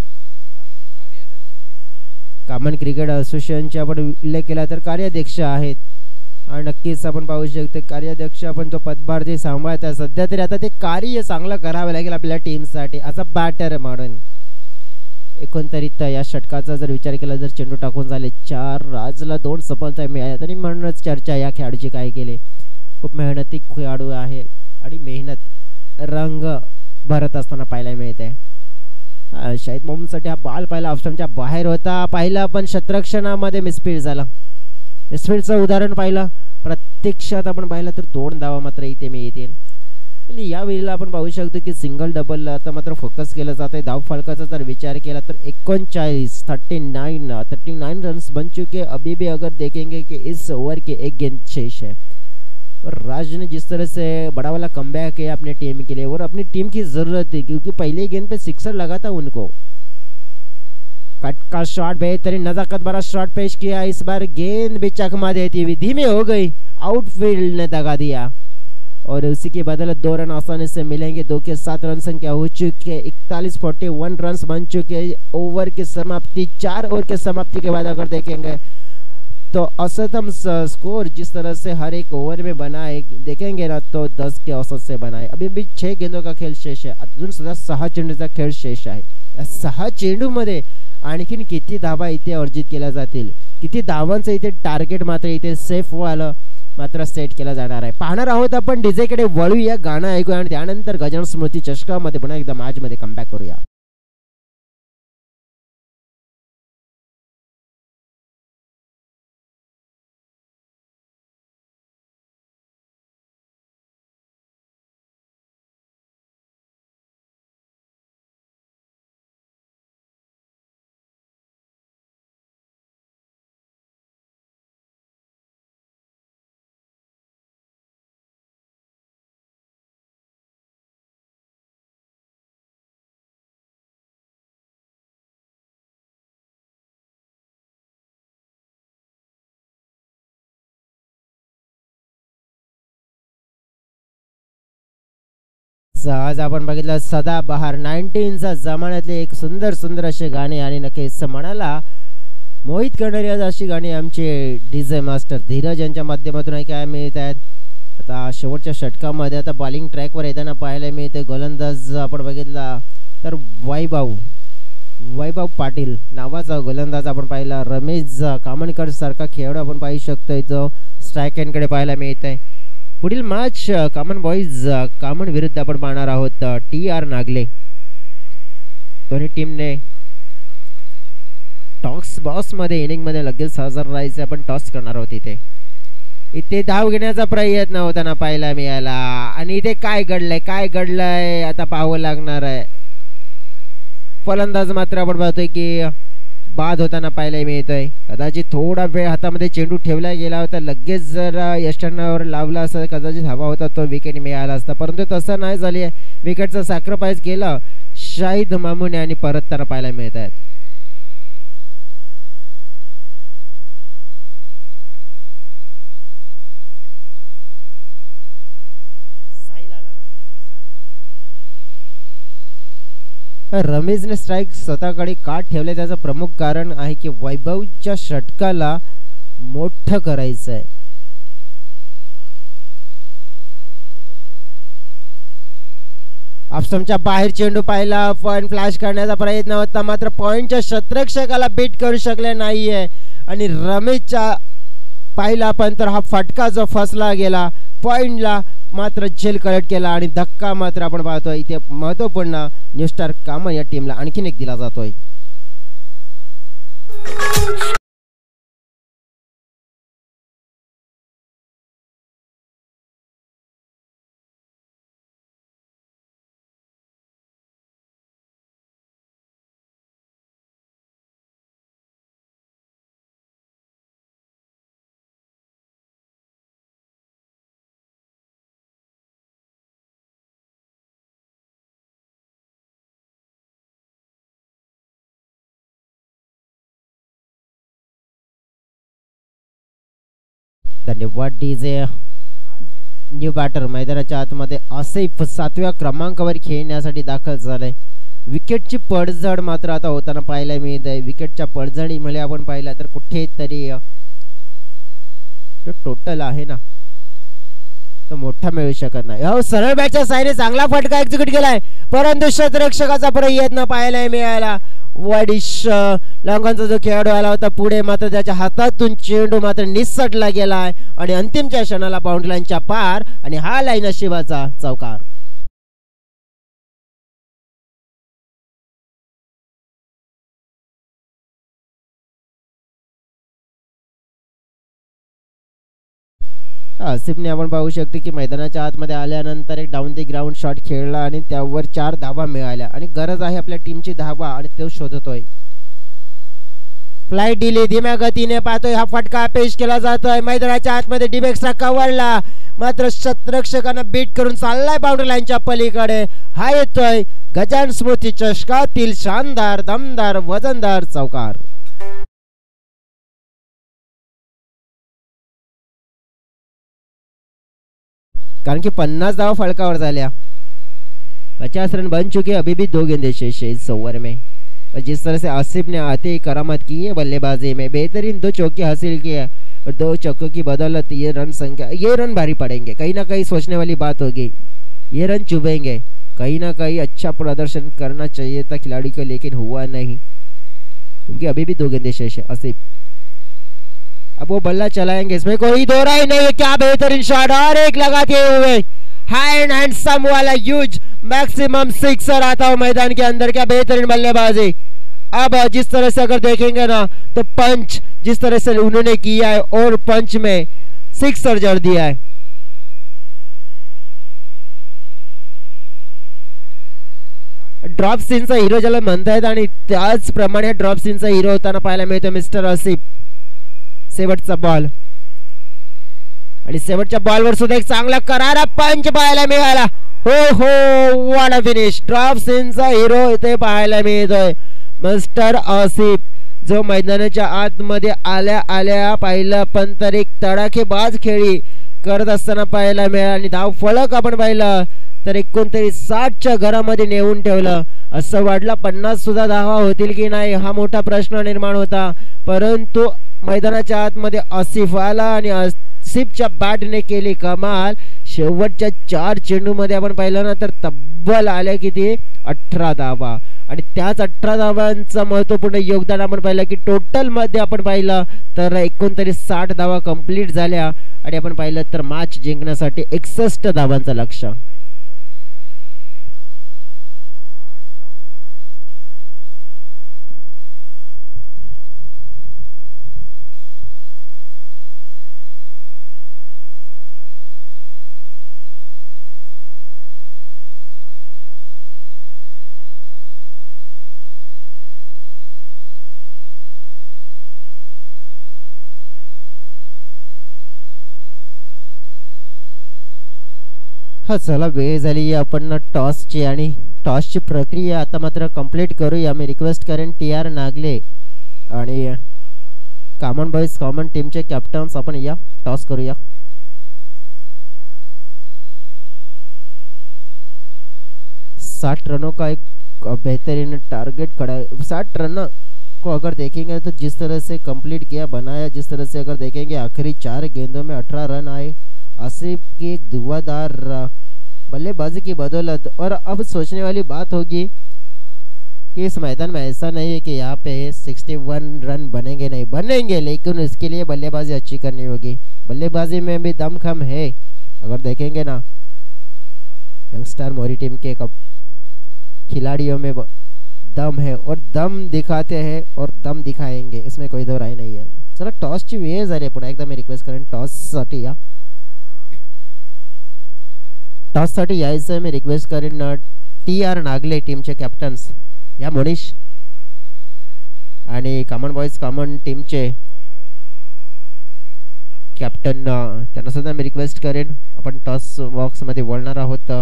कामन क्रिकेट असोसिएशनचे आपण उल्लेख केला तर कार्याध्यक्ष आहेत आणि नक्कीच आपण पाहू शकतो कार्याध्यक्ष आपण तो पदभार जे सांभाळतात सध्या तरी आता ते कार्य चांगलं करावं लागेल आपल्या टीमसाठी असा बॅटर म्हणून. एकोणतरीत या षटकाचा जर विचार केला जर चेंडू टाकून झाले चार, राजला दोन सफलता मिळाल्या आणि म्हणूनच चर्चा या खेळाडूची काय केली. खूप मेहनती खेळाडू आहे आणि मेहनत रंग भरत असताना पाहायला मिळते. शाहिद मोहम्मदसाठी हा बॉल पाहिला ऑप्शनच्या बाहेर होता. पाहिला पण शतरक्षणामध्ये मिसफील्ड झाला. मिसफील्डचं उदाहरण पाहिलं प्रत्यक्षात आपण पाहिलं तर दोन धावा मात्र इथे मिळतील. आणि या वेळेला आपण पाहू शकतो की सिंगल डबल आता मात्र फोकस केलं जात आहे. धाव फलकाचा जर विचार केला तर एकोणचाळीस thirty nine thirty nine runs बन चुके. अभी भी अगर देखेंगे कि इस ओवर के एक गेंद शेष है और राज ने जिस तरह से बड़ा वाला कमबैक किया अपने टीम के लिए और अपनी टीम की ज़रूरत थी क्योंकि पहले गेंद पे सिक्सर लगा था उनको. कट का शॉट बेहतरीन नजाकत भरा शॉट पेश किया. इस बार गेंद भी चकमा देती हुई धीमी हो गई. आउटफील्ड ने दगा दिया और उसी के बदले दो रन आसानी से मिलेंगे. दो के सात रन संख्या हो चुके. इकतालीस फोर्टी वन रन बन चुके. ओवर की समाप्ति चार ओवर की समाप्ति के बाद अगर देखेंगे तो औसतम स्कोर जिस तरह से हर एक ओवर में बना है देखेंगे ना तो दस के औसत से बना है। अभी भी छह गेंदों का खेळ शेष आहे, अजून सुद्धा सहा चेंडूचा खेळ शेष आहे। या सहा चेंडूमध्ये आणखीन किती धावा इथे अर्जित केल्या जातील, किती धावांचं इथे टार्गेट मात्र इथे सेफ वालं मात्र सेट केला जाणार आहे। पाहणार आहोत आपण डीजेकडे वळूया, गाणं ऐकूया आणि त्यानंतर गजानन स्मृती चषकामध्ये पुन्हा एकदा मॅच मध्ये कमबॅक करूया। आज आपण बघितलं सदाबहार नाईन्टीनचा जमान्यातले एक सुंदर सुंदर असे गाणे आणि नक्कीच मनाला मोहित करणारी आज अशी गाणी आमचे डीजे मास्टर धीरज यांच्या माध्यमातून ऐकायला मिळत आहेत। आता शेवटच्या षटकामध्ये आता बॉलिंग ट्रॅकवर येताना पाहायला मिळते गोलंदाज आपण बघितला तर वैभव वैभव पाटील नावाचा गोलंदाज आपण पाहिला। रमेश कामणकर सारखा खेळाडू आपण पाहू शकतो इथं स्ट्राईक एंडकडे पाहायला मिळत आहे। पुढील मॅच कामन बॉईज कामन विरुद्ध आपण पाहणार आहोत टी आर नागले। दोन्ही टीमने टॉस बॉस मध्ये इनिंग मध्ये लगेच हजर राहायचे, आपण टॉस करणार आहोत। इथे इथे धाव घेण्याचा प्रयत्न होताना पाहायला मिळाला आणि इथे काय घडलंय काय घडलंय आता पाहावं लागणार आहे। फलंदाज मात्र आपण पाहतोय की बाद होताना पाहायला मिळतोय। कदाचित थोडा वेळ हातामध्ये चेंडू ठेवला गेला होता, लगेच जर यष्टांवर लावला असता कदाचित हवा होता तो विकेट मिळाला असता, परंतु तसं नाही झाले। विकेटचा सॅक्रिफाईस केला शाहिद मामुने आणि परत त्यांना पाहायला मिळत आहेत। रमेशने स्ट्राइक स्वतःकडे का ठेवले त्याचं प्रमुख कारण आहे की वैभवच्या षटकाला मोठं करायचं आहे। ऑफस्टंपच्या बाहेर चेंडू पाहिला पण फ्लॅश करण्याचा प्रयत्न होता, मात्र पॉइंटच्या शतरक्षकाला बीट करू शकले नाहीये आणि रमेशच्या पाहिला पण तर हा फटका जो फसला गेला पॉइंटला मात्र झेल कलेक्ट केला आणि धक्का मात्र आपण पाहतोय इथे महत्त्वपूर्ण न्यू स्टार कामन या टीमला आणखीन एक दिला जातोय। धन्यवाद डीजे। न्यू बॅटर मैदानाच्या आतमध्ये आसिफ सातव्या क्रमांकावर खेळण्यासाठी दाखल झालाय। विकेटची पडझड मात्र आता होताना पाहायला मिळत आहे। विकेटच्या पडझडीमुळे आपण पाहिला तर कुठेतरी टोटल आहे ना तो मोठा मिळू शकत नाही। हो सरळ बॅटच्या साईने चांगला फटका एक्झिक्यूट केलाय परंतु शतरक्षकाचा प्रयत्न पाहायला मिळाला। वाडिश लंघनचा जो खेळाडू आला होता पुढे मात्र त्याच्या हातातून चेंडू मात्र निसटला गेलाय आणि अंतिमच्या क्षणाला बाउंड्री लाईनच्या पार आणि हा लाईन नशिबाचा चौकार। आसिफने आपण पाहू शकतो की मैदानाच्या आतमध्ये आल्यानंतर एक डाऊन द ग्राउंड शॉट खेळला आणि त्यावर चार धावा मिळाल्या आणि गरज आहे आपल्या टीमची धावा आणि तो शोधतोय। फ्लाइट दिली धीम्या गतीने पाहतोय, हा फटका पेश केला जातोय मैदानाच्या आतमध्ये डिबेक्सला कव्हरला मात्र शतरक्षकांना बीट करून चाललाय बाउंड्री लाईनच्या पलीकडे। हा येतोय गजानन स्मृती चषकातील शानदार दमदार वजनदार चौकार। कारण की पन्नास धावा फलकावर झाल्या, पचास रन बन चुके, अभी भी दो गेंदे शेष है इस ओवर में। और जिस तरह से आसिफ ने आते ही करामत की है बल्लेबाजी में, बेहतरीन दो चौके हासिल किए और दो चौकों की बदौलत ये रन संख्या, ये रन भारी पड़ेंगे, कहीं ना कहीं सोचने वाली बात होगी, ये रन चुभेंगे, कहीं ना कहीं अच्छा प्रदर्शन करना चाहिए था खिलाड़ी को, लेकिन हुआ नहीं क्योंकि अभी भी दो गेंदे शेष है। आसिफ अब वो बल्ला चलाएंगे, इसमें कोई दो राय नहीं है। क्या बेहतरीन शॉट और एक लगाते हुए हैंड हैंडसम वाला यूज मैक्सिमम सिक्सर आता हो मैदान के अंदर। क्या बेहतरीन बल्लेबाजी। अब जिस तरह से अगर देखेंगे ना तो पंच जिस तरह से उन्होंने किया है और पंच में सिक्सर जड़ दिया है। ड्रॉप सीनचा हिरो ज्याला म्हणतायत आणि त्याचप्रमाणे ड्रॉप सीनचा हिरो होताना पाहायला मिळतो मिस्टर आसिफ। शेवटचा बॉल आणि शेवटच्या बॉलवर सुद्धा एक चांगला करारा पंच पाहायला मिळाला। हो हो व्हाट अ फिनिश। ड्रॉप सीनचा हिरो इथे पाहायला मिळतोय मिस्टर आसिफ, जो मैदानाच्या आतमध्ये आल्या आल्या पाहिलं पण तर एक तडाखेबाज खेळी करत असताना पाहायला मिळाला आणि धाव फलक आपण पाहिलं तर एकोणतरीस साठच्या घरामध्ये नेऊन ठेवलं। असं वाटलं पन्नास सुद्धा धावा होतील की नाही हा मोठा प्रश्न निर्माण होता, परंतु मैदानाच्या आतमध्ये आसिफ आला आणि आसिफच्या बॅटने केली कमाल। शेवटच्या चार चेंडूमध्ये आपण पाहिलं ना तर तब्बल आल्या किती अठरा धावा आणि त्याच अठरा धावांचं महत्त्वपूर्ण योगदान आपण पाहिलं की टोटल मध्ये आपण पाहिलं तर एकोणतरीस साठ धावा कंप्लीट झाल्या आणि आपण पाहिलं तर मॅच जिंकण्यासाठी एकसष्ट धावांचं लक्ष्य। हा चला वेळ झाली आपण टॉसची आणि टॉसची प्रक्रिया आता मात्र कंप्लीट करूया। मी रिक्वेस्ट करेन टी आर नागले आणि कॉमन बॉयज कॉमन टीमचे कॅप्टन्स आपण या टॉस करूया। साठ रनों का एक बेहतरीन टारगेट खड़ा, साठ रन को अगर देखेंगे तो जिस तरह से कंप्लीट किया बनाया, जिस तरह से अगर देखेंगे आखिरी चार गेंदों में अठारह रन आए आसिफ की एक धुआंधार बल्लेबाजी की बदौलत। और अब सोचने वाली बात होगी कि इस मैदान में ऐसा नहीं है कि यहाँ पे इकसठ रन बनेंगे, नहीं बनेंगे, लेकिन इसके लिए बल्लेबाजी अच्छी करनी होगी। बल्लेबाजी में भी दम कम है, अगर देखेंगे ना यंगस्टर मोरी टीम के खिलाड़ियों में दम है और दम दिखाते हैं और दम दिखाएंगे, इसमें कोई दो राय नहीं है। चला टॉसची वेळ झाली, पुन्हा एकदा मी रिक्वेस्ट करेन टॉससाठी या टॉससाठी यायचं मी रिक्वेस्ट करेन टी आर नागले टीमचे कॅप्टन्स या मनीष आणि कॉमन बॉयज कॉमन टीमचे कॅप्टन त्यांना सुद्धा मी रिक्वेस्ट करेन। आपण टॉस बॉक्स मध्ये बोलणार आहोत।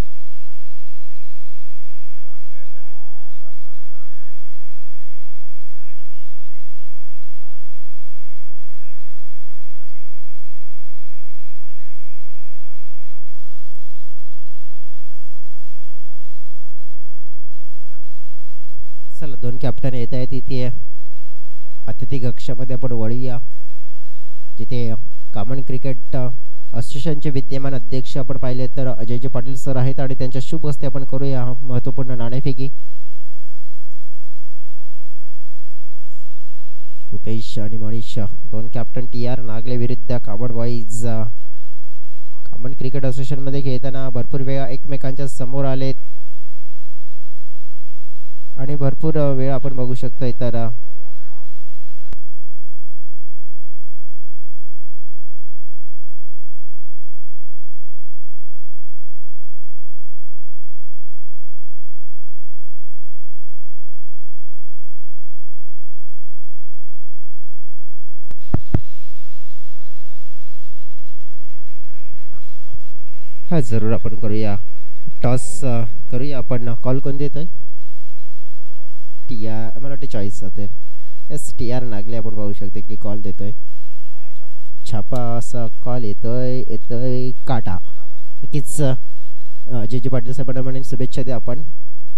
चला दोन कॅप्टन येत आहेत इथे अतिथी कक्षामध्ये आपण वळूया, जिथे कॉमन क्रिकेट असोसिएशनचे विद्यमान अध्यक्ष आपण पाहिले तर अजयजी पाटील सर आहेत आणि त्यांच्या शुभ हस्ते आपण करूया महत्त्वपूर्ण नाणेफेकी। उपेश आणि मनीष दोन कॅप्टन टी आर नागले विरुद्ध common boys common cricket association मध्ये खेळताना भरपूर वेळा एकमेकांच्या समोर आलेत आणि भरपूर वेळ आपण बघू शकतो। तर हा जरूर आपण करूया टॉस करूया। आपण कॉल कोण देतोय? टी आर मला वाटते चॉईस असेल, एस टी आर नागले आपण पाहू शकते की कॉल देतोय, छापा असा कॉल येतोय येतोय काटा। नक्कीच अजयजी पाटील साहेबांना म्हणून शुभेच्छा द्या आपण।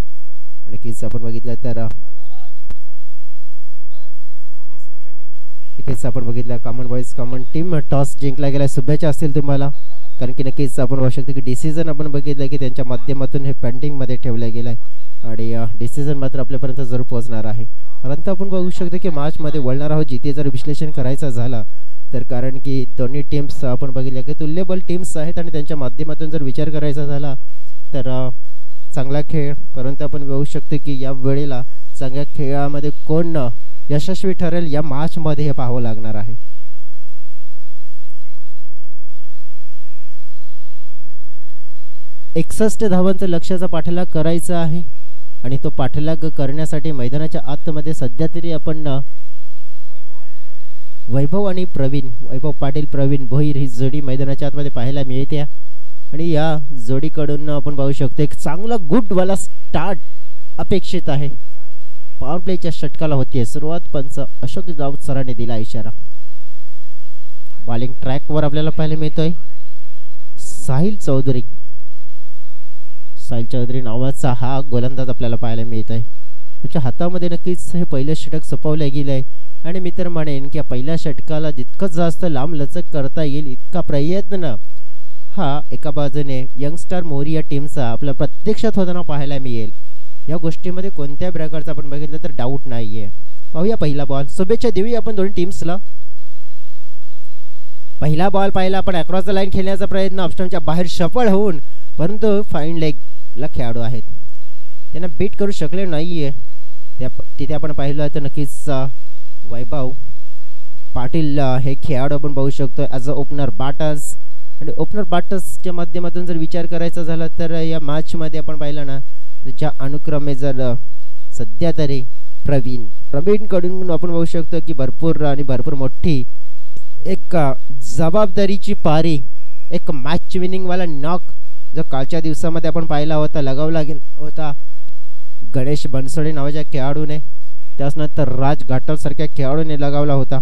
नक्कीच आपण बघितलं तर नक्कीच आपण बघितलं common boys common team toss जिंकला गेला. शुभेच्छा असतील तुम्हाला, कारण की नक्कीच आपण बघू शकतो की डिसिजन आपण बघितलं की त्यांच्या माध्यमातून हे पेंडिंगमध्ये ठेवलं गेलं आहे आणि डिसिजन मात्र आपल्यापर्यंत जरूर पोहोचणार आहे. परंतु आपण बघू शकतो की मॅचमध्ये वळणार आहोत जिथे जर विश्लेषण करायचं झालं तर, कारण की दोन्ही टीम्स आपण बघितल्या की तुल्यबल टीम्स आहेत आणि त्यांच्या माध्यमातून जर विचार करायचा झाला तर चांगला खेळ. परंतु आपण बघू शकतो की या वेळेला चांगल्या खेळामध्ये कोण यशस्वी ठरेल या मॅचमध्ये हे पाहावं लागणार आहे. एकसष्ट धावांचं लक्ष्याचा पाठलाग करायचा आहे आणि तो पाठलाग करण्यासाठी मैदानाच्या आतमध्ये सध्या तरी आपण वैभव आणि प्रवीण वैभव पाटील प्रवीण भोईर ही जोडी मैदानाच्या आतमध्ये पाहायला मिळते आणि या जोडीकडून आपण पाहू शकतो एक चांगला गुडवाला स्टार्ट अपेक्षित आहे. पॉवर प्लेच्या षटकाला होती सुरुवात, पंच अशोक राऊत सरांनी दिला इशारा. बॉलिंग ट्रॅकवर आपल्याला पाहायला मिळतोय साहिल चौधरी. साहिल चौधरी नावाचा हा गोलंदाज आपल्याला पाहायला मिळत आहे. त्याच्या हातामध्ये नक्कीच हे पहिलं षटक सोपवलं गेलं आहे आणि मी तर म्हणेन की पहिल्या षटकाला जितकं जास्त लांब लचक करता येईल इतका प्रयत्न हा एका बाजूने यंगस्टार मोरिया टीमचा आपल्या प्रत्यक्षात होताना पाहायला मिळेल. या गोष्टीमध्ये कोणत्या प्रकारचा आपण बघितलं तर डाऊट नाही आहे. पाहूया पहिला बॉल. शुभेच्छा देऊया आपण दोन्ही टीम्सला. पहिला बॉल पाहिला आपण अक्रॉस द लाईन खेळण्याचा प्रयत्न ऑप्शनच्या बाहेर सफळ होऊन, परंतु फाईन लेगला खेळाडू आहेत त्यांना बीट करू शकले नाही आहे. त्या तिथे आपण पाहिलं तर नक्कीच वैभव पाटील हे खेळाडू आपण पाहू शकतो ॲज अ ओपनर बॅटर्स आणि ओपनर बॅटर्सच्या माध्यमातून जर विचार करायचा झाला तर या मॅचमध्ये आपण पाहिलं ना ज्या अनुक्रमे जर सध्या तरी प्रवीण प्रवीणकडून आपण बघू शकतो की भरपूर आणि भरपूर मोठी एक जबाबदारीची पारी, एक मॅच विनिंगवाला नॉक जो कालच्या दिवसामध्ये आपण पाहिला होता लगावला गेला होता गणेश बनसोडे नावाच्या खेळाडूने, त्याचनंतर राज घाटलसारख्या खेळाडूने लगावला होता.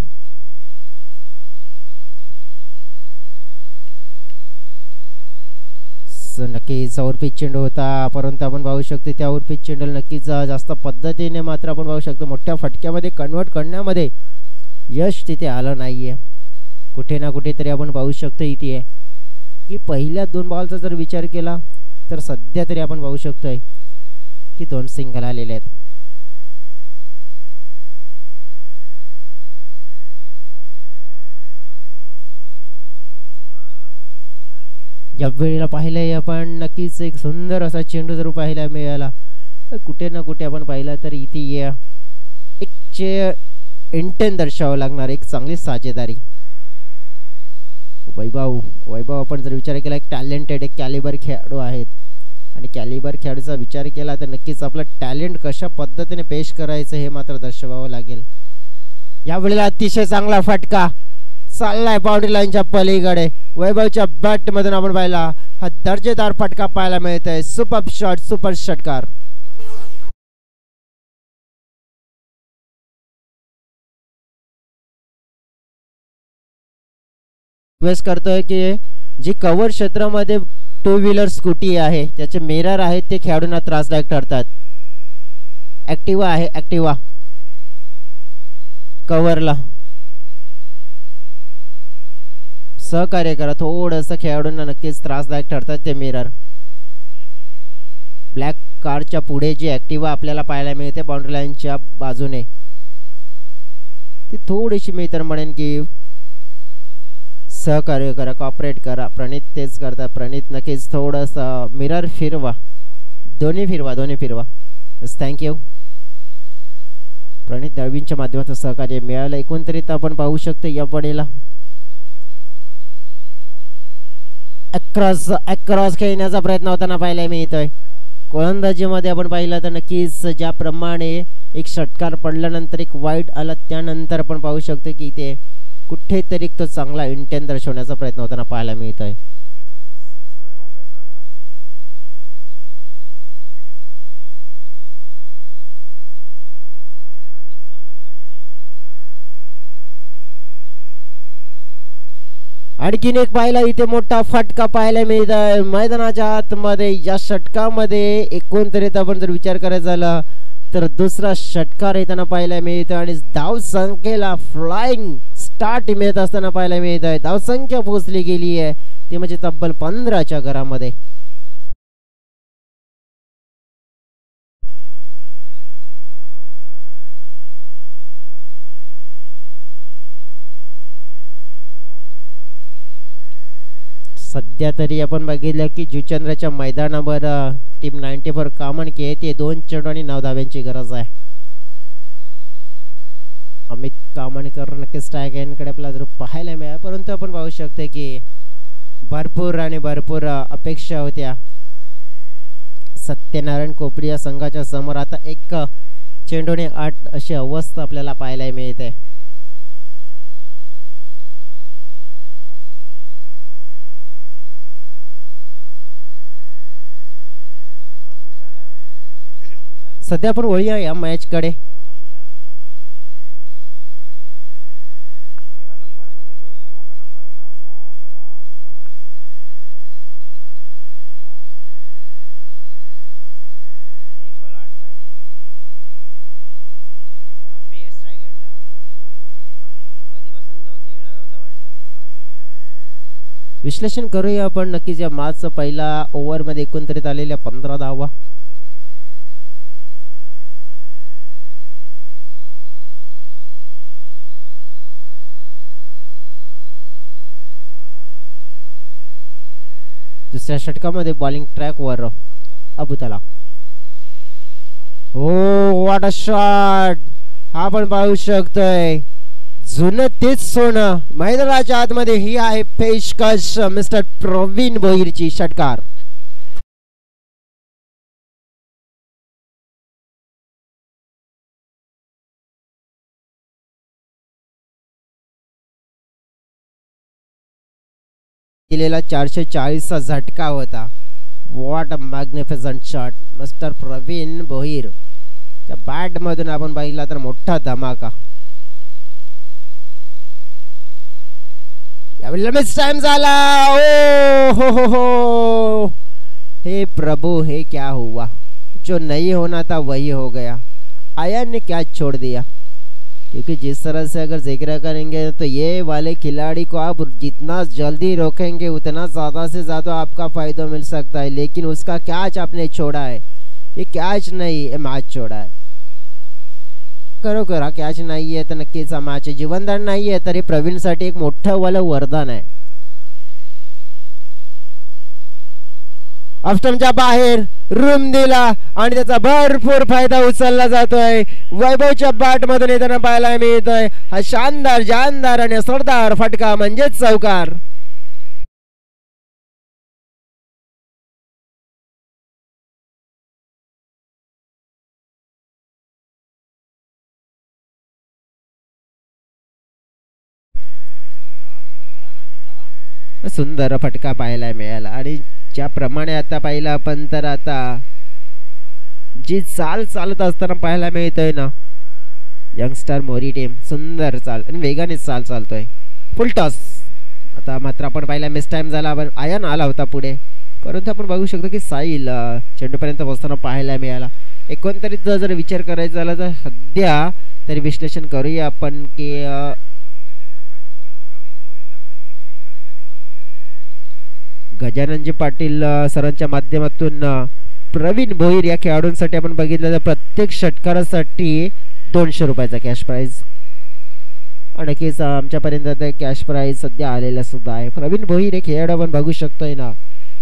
नक्कीच ओव्हरपिच चेंडू होता, परंतु आपण पाहू शकतो त्या ओव्हरपिच चेंडूला नक्कीच जास्त पद्धतीने मात्र आपण पाहू शकतो मोठ्या फटक्यामध्ये कन्वर्ट करण्यामध्ये यश तिथे आलं नाहीये. कुठे ना कुठेतरी आपण पाहू शकतो इथे की पहिल्या दोन बॉलचा जर विचार केला तर सध्या तरी आपण पाहू शकतोय की दोन सिंगल आलेले आहेत. या वेळेला पाहिलंय आपण नक्कीच एक सुंदर असा चेंडू जर पाहायला मिळाला कुठे ना कुठे आपण पाहिला तर इथे एक चे इंटेन दर्शवावं लागणार, एक चांगली साजेदारी. वैभव वैभव आपण जर विचार केला एक टॅलेंटेड एक कॅलिबर खेळाडू आहेत आणि कॅलिबर खेळाडूचा विचार केला तर नक्कीच आपलं टॅलेंट कशा पद्धतीने पेश करायचं हे मात्र दर्शवावं लागेल. या वेळेला अतिशय चांगला फटका चाललाय बाउंड्री लाईनच्या पलीकडे. वैभवच्या बॅट मधून आपण पाहिला हा दर्जेदार फटका पाहायला मिळत आहे. सुपर शॉट, सुपर षटकार. रिक्वेस्ट करतोय की जी कव्हर क्षेत्रामध्ये टू व्हीलर स्कूटी आहे त्याचे मिरर आहेत ते खेळाडूंना त्रासदायक ठरतात. ऍक्टिवा आहे, ऍक्टिवा कव्हरला सहकार्य करा. थोडंसं खेळाडूंना नक्कीच त्रासदायक ठरतात ते मिरर. ब्लॅक कारच्या पुढे जी ऍक्टिवा आपल्याला पाहायला मिळते बाउंड्री लाईनच्या बाजूने ती थोडीशी मी तर म्हणेन की सहकार्य करा, कॉपरेट करा. प्रणित तेच करता. प्रणित नक्कीच थोडंसं मिरर फिरवा, दोन्ही फिरवा दोन्ही फिरवा बस. थँक्यू. प्रणित दळवींच्या माध्यमातून सहकार्य मिळालं. एकंदरीत आपण पाहू शकतो या पडेला अक्रॉस अक्रॉस खेळण्याचा प्रयत्न होताना पाहायला मिळतोय. गोलंदाजीमध्ये आपण पाहिलं तर नक्कीच ज्याप्रमाणे एक षटकार पडल्यानंतर एक वाईड आला त्यानंतर आपण पाहू शकतो की इथे कुठेतरी तो चांगला इंटेन दर्शवण्याचा प्रयत्न होताना पाहायला मिळतोय. आणखीन एक पाहिला इथे मोठा फटका पाहायला मिळत आहे मैदानाच्या आतमध्ये. या षटकामध्ये एकंदरीत आपण जर विचार करायचा झाला तर दुसरा षटकार येताना पाहायला मिळतो आणि धाव संख्येला फ्लाइंग स्टार्ट मिळत असताना पाहायला मिळत आहे. धावसंख्या पोहोचली गेली आहे ती म्हणजे तब्बल पंधराच्या घरामध्ये. सध्या तरी आपण बघितलं की जुचंद्रच्या मैदानावर टीम नाईन्टी फोर कामन के ते दोन चेंडू आणि नऊ धाव्यांची गरज आहे. अमित कामणकर नक्कीच स्ट्रायक यांकडे आपल्याला जर पाहायला मिळालं, परंतु आपण पाहू शकतो की भरपूर आणि भरपूर अपेक्षा होत्या सत्यनारायण कोपरी या संघाच्या समोर. आता एक चेंडूने आठ अशी अवस्था आपल्याला पाहायला मिळते. सध्या आपण वळूया या मॅच कडे. विश्लेषण करूया आपण नक्कीच या मॅचचा पहिला ओव्हर मध्ये एकंदरीत आलेल्या पंधरा धावा. दुसऱ्या षटकामध्ये बॉलिंग ट्रॅक वर अबुताला. हो व्हॉट अ शॉट. हा पण पाहू शकतोय जुनं तेच सोनं मैदानाच्या आतमध्ये. ही आहे पेशकश मिस्टर प्रवीण भोईरची. षटकार दिलेला चारशे चाळीस चा झटका होता. What a magnificent shot mister Pravin Bhoir च्या बॅट मधून आपण पाहिला तर मोठा धमाका. यावेळेला मिस टाइम झाला. ओ हो हो हो. हे प्रभु हे क्या हुआ. जो नहीं होना था वही हो गया. आयन ने क्या छोड़ दिया. क्योंकि जिस तरह से अगर जिक्र करेंगे तो ये वाले खिलाड़ी को आप जितना जल्दी रोकेंगे उतना ज़्यादा से ज़्यादा आपका फ़ायदा मिल सकता है. लेकिन उसका कैच आपने छोड़ा है. ये कैच नहीं ये मॅच छोड़ा है. खरोखर हा कॅच नाही आहे तर नक्कीच हा मॅच जीवनदान नाही आहे तरी प्रवीणसाठी एक मोठं वालं वरदान आहे. ऑफस्टंपच्या बाहेर रूम दिला आणि त्याचा भरपूर फायदा उचलला जातोय. वैभवच्या बॅट मधून येताना पाहायला मिळतोय हा शानदार जानदार आणि सरदार फटका म्हणजेच चौकार. सुंदर फटका पाहायला मिळाला आणि ज्याप्रमाणे आता पाहिलं आपण तर आता जी चाल चालत असताना पाहायला मिळतोय ना यंगस्टर मोरी टीम सुंदर चाल आणि वेगाने चाल चालतोय. Full toss. आता मात्र आपण पाहिला मिस टाइम झाला. आपण आयन आला होता पुढे परंतु आपण बघू शकतो की साईल चेंडूपर्यंत पोहोचताना पाहायला मिळाला. एकंदरीत जर विचार करायचा झाला तर सध्या तरी विश्लेषण करूया आपण की गजाननजी पाटील सरांच्या माध्यमातून प्रवीण भोईर या खेळाडूंसाठी आपण बघितलं तर प्रत्येक षटकारासाठी दोनशे रुपयाचा कॅश प्राइज. नक्कीच आमच्यापर्यंत कॅश प्राइज सध्या आलेला सुद्धा आहे. प्रवीण भोईर हे खेळाडू आपण बघू शकतोय ना.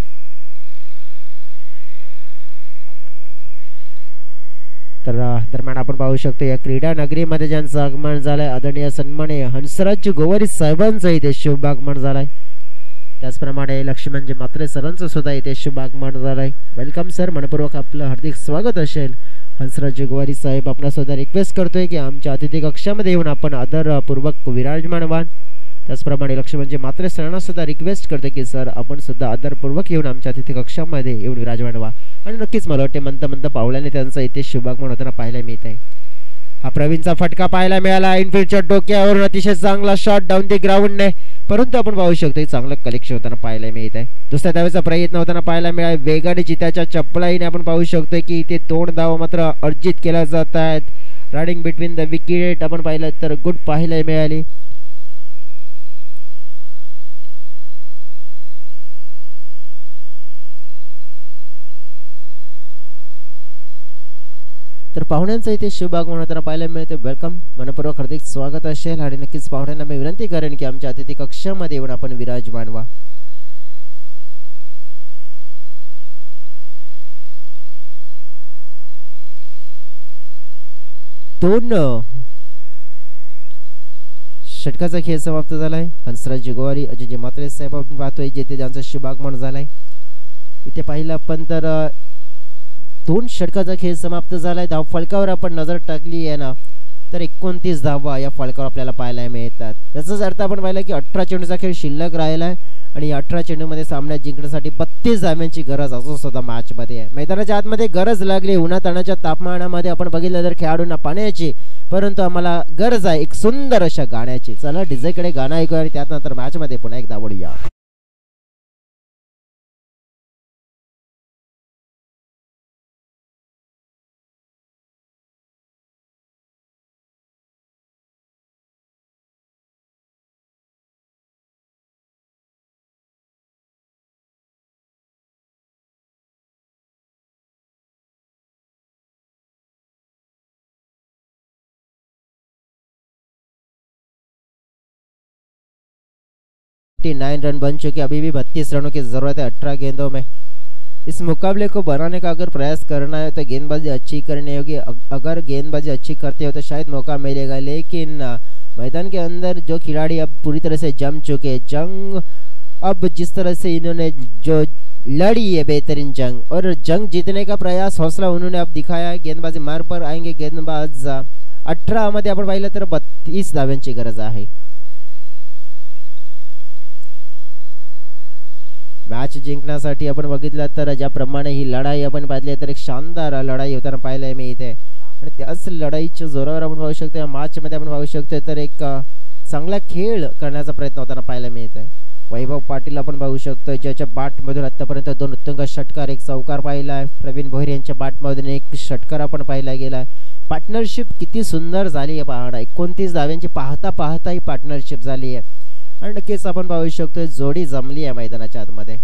तर दरम्यान आपण पाहू शकतो या क्रीडा नगरीमध्ये ज्यांचं आगमन झालंय आदरणीय सन्माननीय हंसराज गोवारी साहेबांचं इथे शुभ आगमन झालंय. त्याचप्रमाणे लक्ष्मणजी म्हात्रे सरांचं सुद्धा इथे शुभ आगमन झालंय. Welcome sir. मनपूर्वक आपलं हार्दिक स्वागत असेल. हंसराज गोवारी साहेब आपला सुद्धा रिक्वेस्ट करतोय की आमच्या अतिथी कक्षामध्ये येऊन आपण आदरपूर्वक विराजमान व्हा. त्याचप्रमाणे लक्ष्मणजी म्हात्रे सरांना सुद्धा रिक्वेस्ट करतोय की सर आपण सुद्धा आदरपूर्वक येऊन आमच्या अतिथी कक्षामध्ये येऊन विराजमान व्हा. आणि नक्कीच मला वाटते मंत मंत पावल्याने त्यांचा इथे शुभ आगमन होताना पाहायला मिळत आहे. हा प्रवीणचा फटका पाहायला मिळाला. इनफिल्डच्या डोक्यावरून अतिशय चांगला शॉट डाऊन द ग्राउंडने, परंतु आपण पाहू शकतो चांगलं कलेक्शन होताना पाहायला मिळत आहे. दुसऱ्या धावेचा प्रयत्न होताना पाहायला मिळाला. वेगाने चित्याच्या चपलाईने आपण पाहू शकतो की इथे दोन धावा मात्र अर्जित केल्या जात आहेत. रायडिंग बिटवीन द विकेट आपण पाहिलं तर गुड पाहायला मिळाली. तर पाहुण्यांचं इथे शुभ आगमन होताना पाहायला मिळते. वेलकम, मनपूर्वक हार्दिक स्वागत असेल. आणि नक्कीच पाहुण्यांना मी विनंती करेन की आमच्या अतिथी कक्षामध्ये येऊन आपण विराजमान व्हा. दोन षटकाचा खेळ समाप्त झालाय. हंसराज गोवारी, अजय म्हात्रे साहेब आपण पाहतोय जेथे त्यांचं शुभ आगमन झालंय. इथे पाहिलं आपण तर दोन षटकाचा खेळ समाप्त झालाय. धाव फलकावर आपण नजर टाकली आहे ना तर एकोणतीस धावा या फलकावर आपल्याला पाहायला मिळतात. याचाच अर्थ आपण पाहिलं की अठरा चेंडूचा खेळ शिल्लक राहिलाय आणि अठरा चेंडूमध्ये सामन्यात जिंकण्यासाठी बत्तीस धाव्यांची गरज असं सुद्धा मॅचमध्ये आहे. मैदानाच्या आतमध्ये गरज लागली. उन्हाताणाच्या तापमानामध्ये आपण बघितलं तर खेळाडूंना पाण्याची, परंतु आम्हाला गरज आहे एक सुंदर अशा गाण्याची. चला डीजेकडे गाणं ऐकूया आणि त्यानंतर मॅचमध्ये पुन्हा एकदा वळूया. नाइन रन बन चुके, अभी भी बत्तीस रनों की ज़रूरत है अठारह गेंदों में. इस मुकाबले को बनाने का अगर प्रयास करना है तो गेंदबाजी अच्छी करनी होगी. अगर गेंदबाजी अच्छी करते हो तो शायद मौका मिलेगा, लेकिन मैदान के अंदर जो खिलाड़ी अब पूरी तरह से जम चुके, जंग अब जिस तरह से इन्होंने जो लड़ी है बेहतरीन जंग, और जंग जीतने का प्रयास हौसला उन्होंने अब दिखाया है. गेंदबाजी मार्ग पर आएंगे गेंदबाज. अठरा मध्ये आपण पाहिलं तर बत्तीस धाव्यांची गरज आहे. मॅच जिंकण्यासाठी आपण बघितलं तर ज्याप्रमाणे ही लढाई आपण पाहिली तर एक शानदार लढाई होताना पाहायला मिळते आणि त्याच लढाईच्या जोरावर आपण पाहू शकतो या मॅचमध्ये आपण पाहू शकतो तर एक चांगला खेळ करण्याचा प्रयत्न होताना पाहायला मिळत आहे. वैभव पाटील आपण पाहू शकतो ज्याच्या बॅटमधून आतापर्यंत दोन उत्तुंग षटकार, एक चौकार पाहिला आहे. प्रवीण भोईर यांच्या बॅटमधून एक षटकार आपण पाहिला गेला आहे. पार्टनरशिप किती सुंदर झाली आहे पहा. एकोणतीस धाव्यांची पाहता पाहता ही पार्टनरशिप झाली आहे आणि नक्कीच आपण पाहू शकतो जोडी जमली आहे मैदानाच्या आतमध्ये.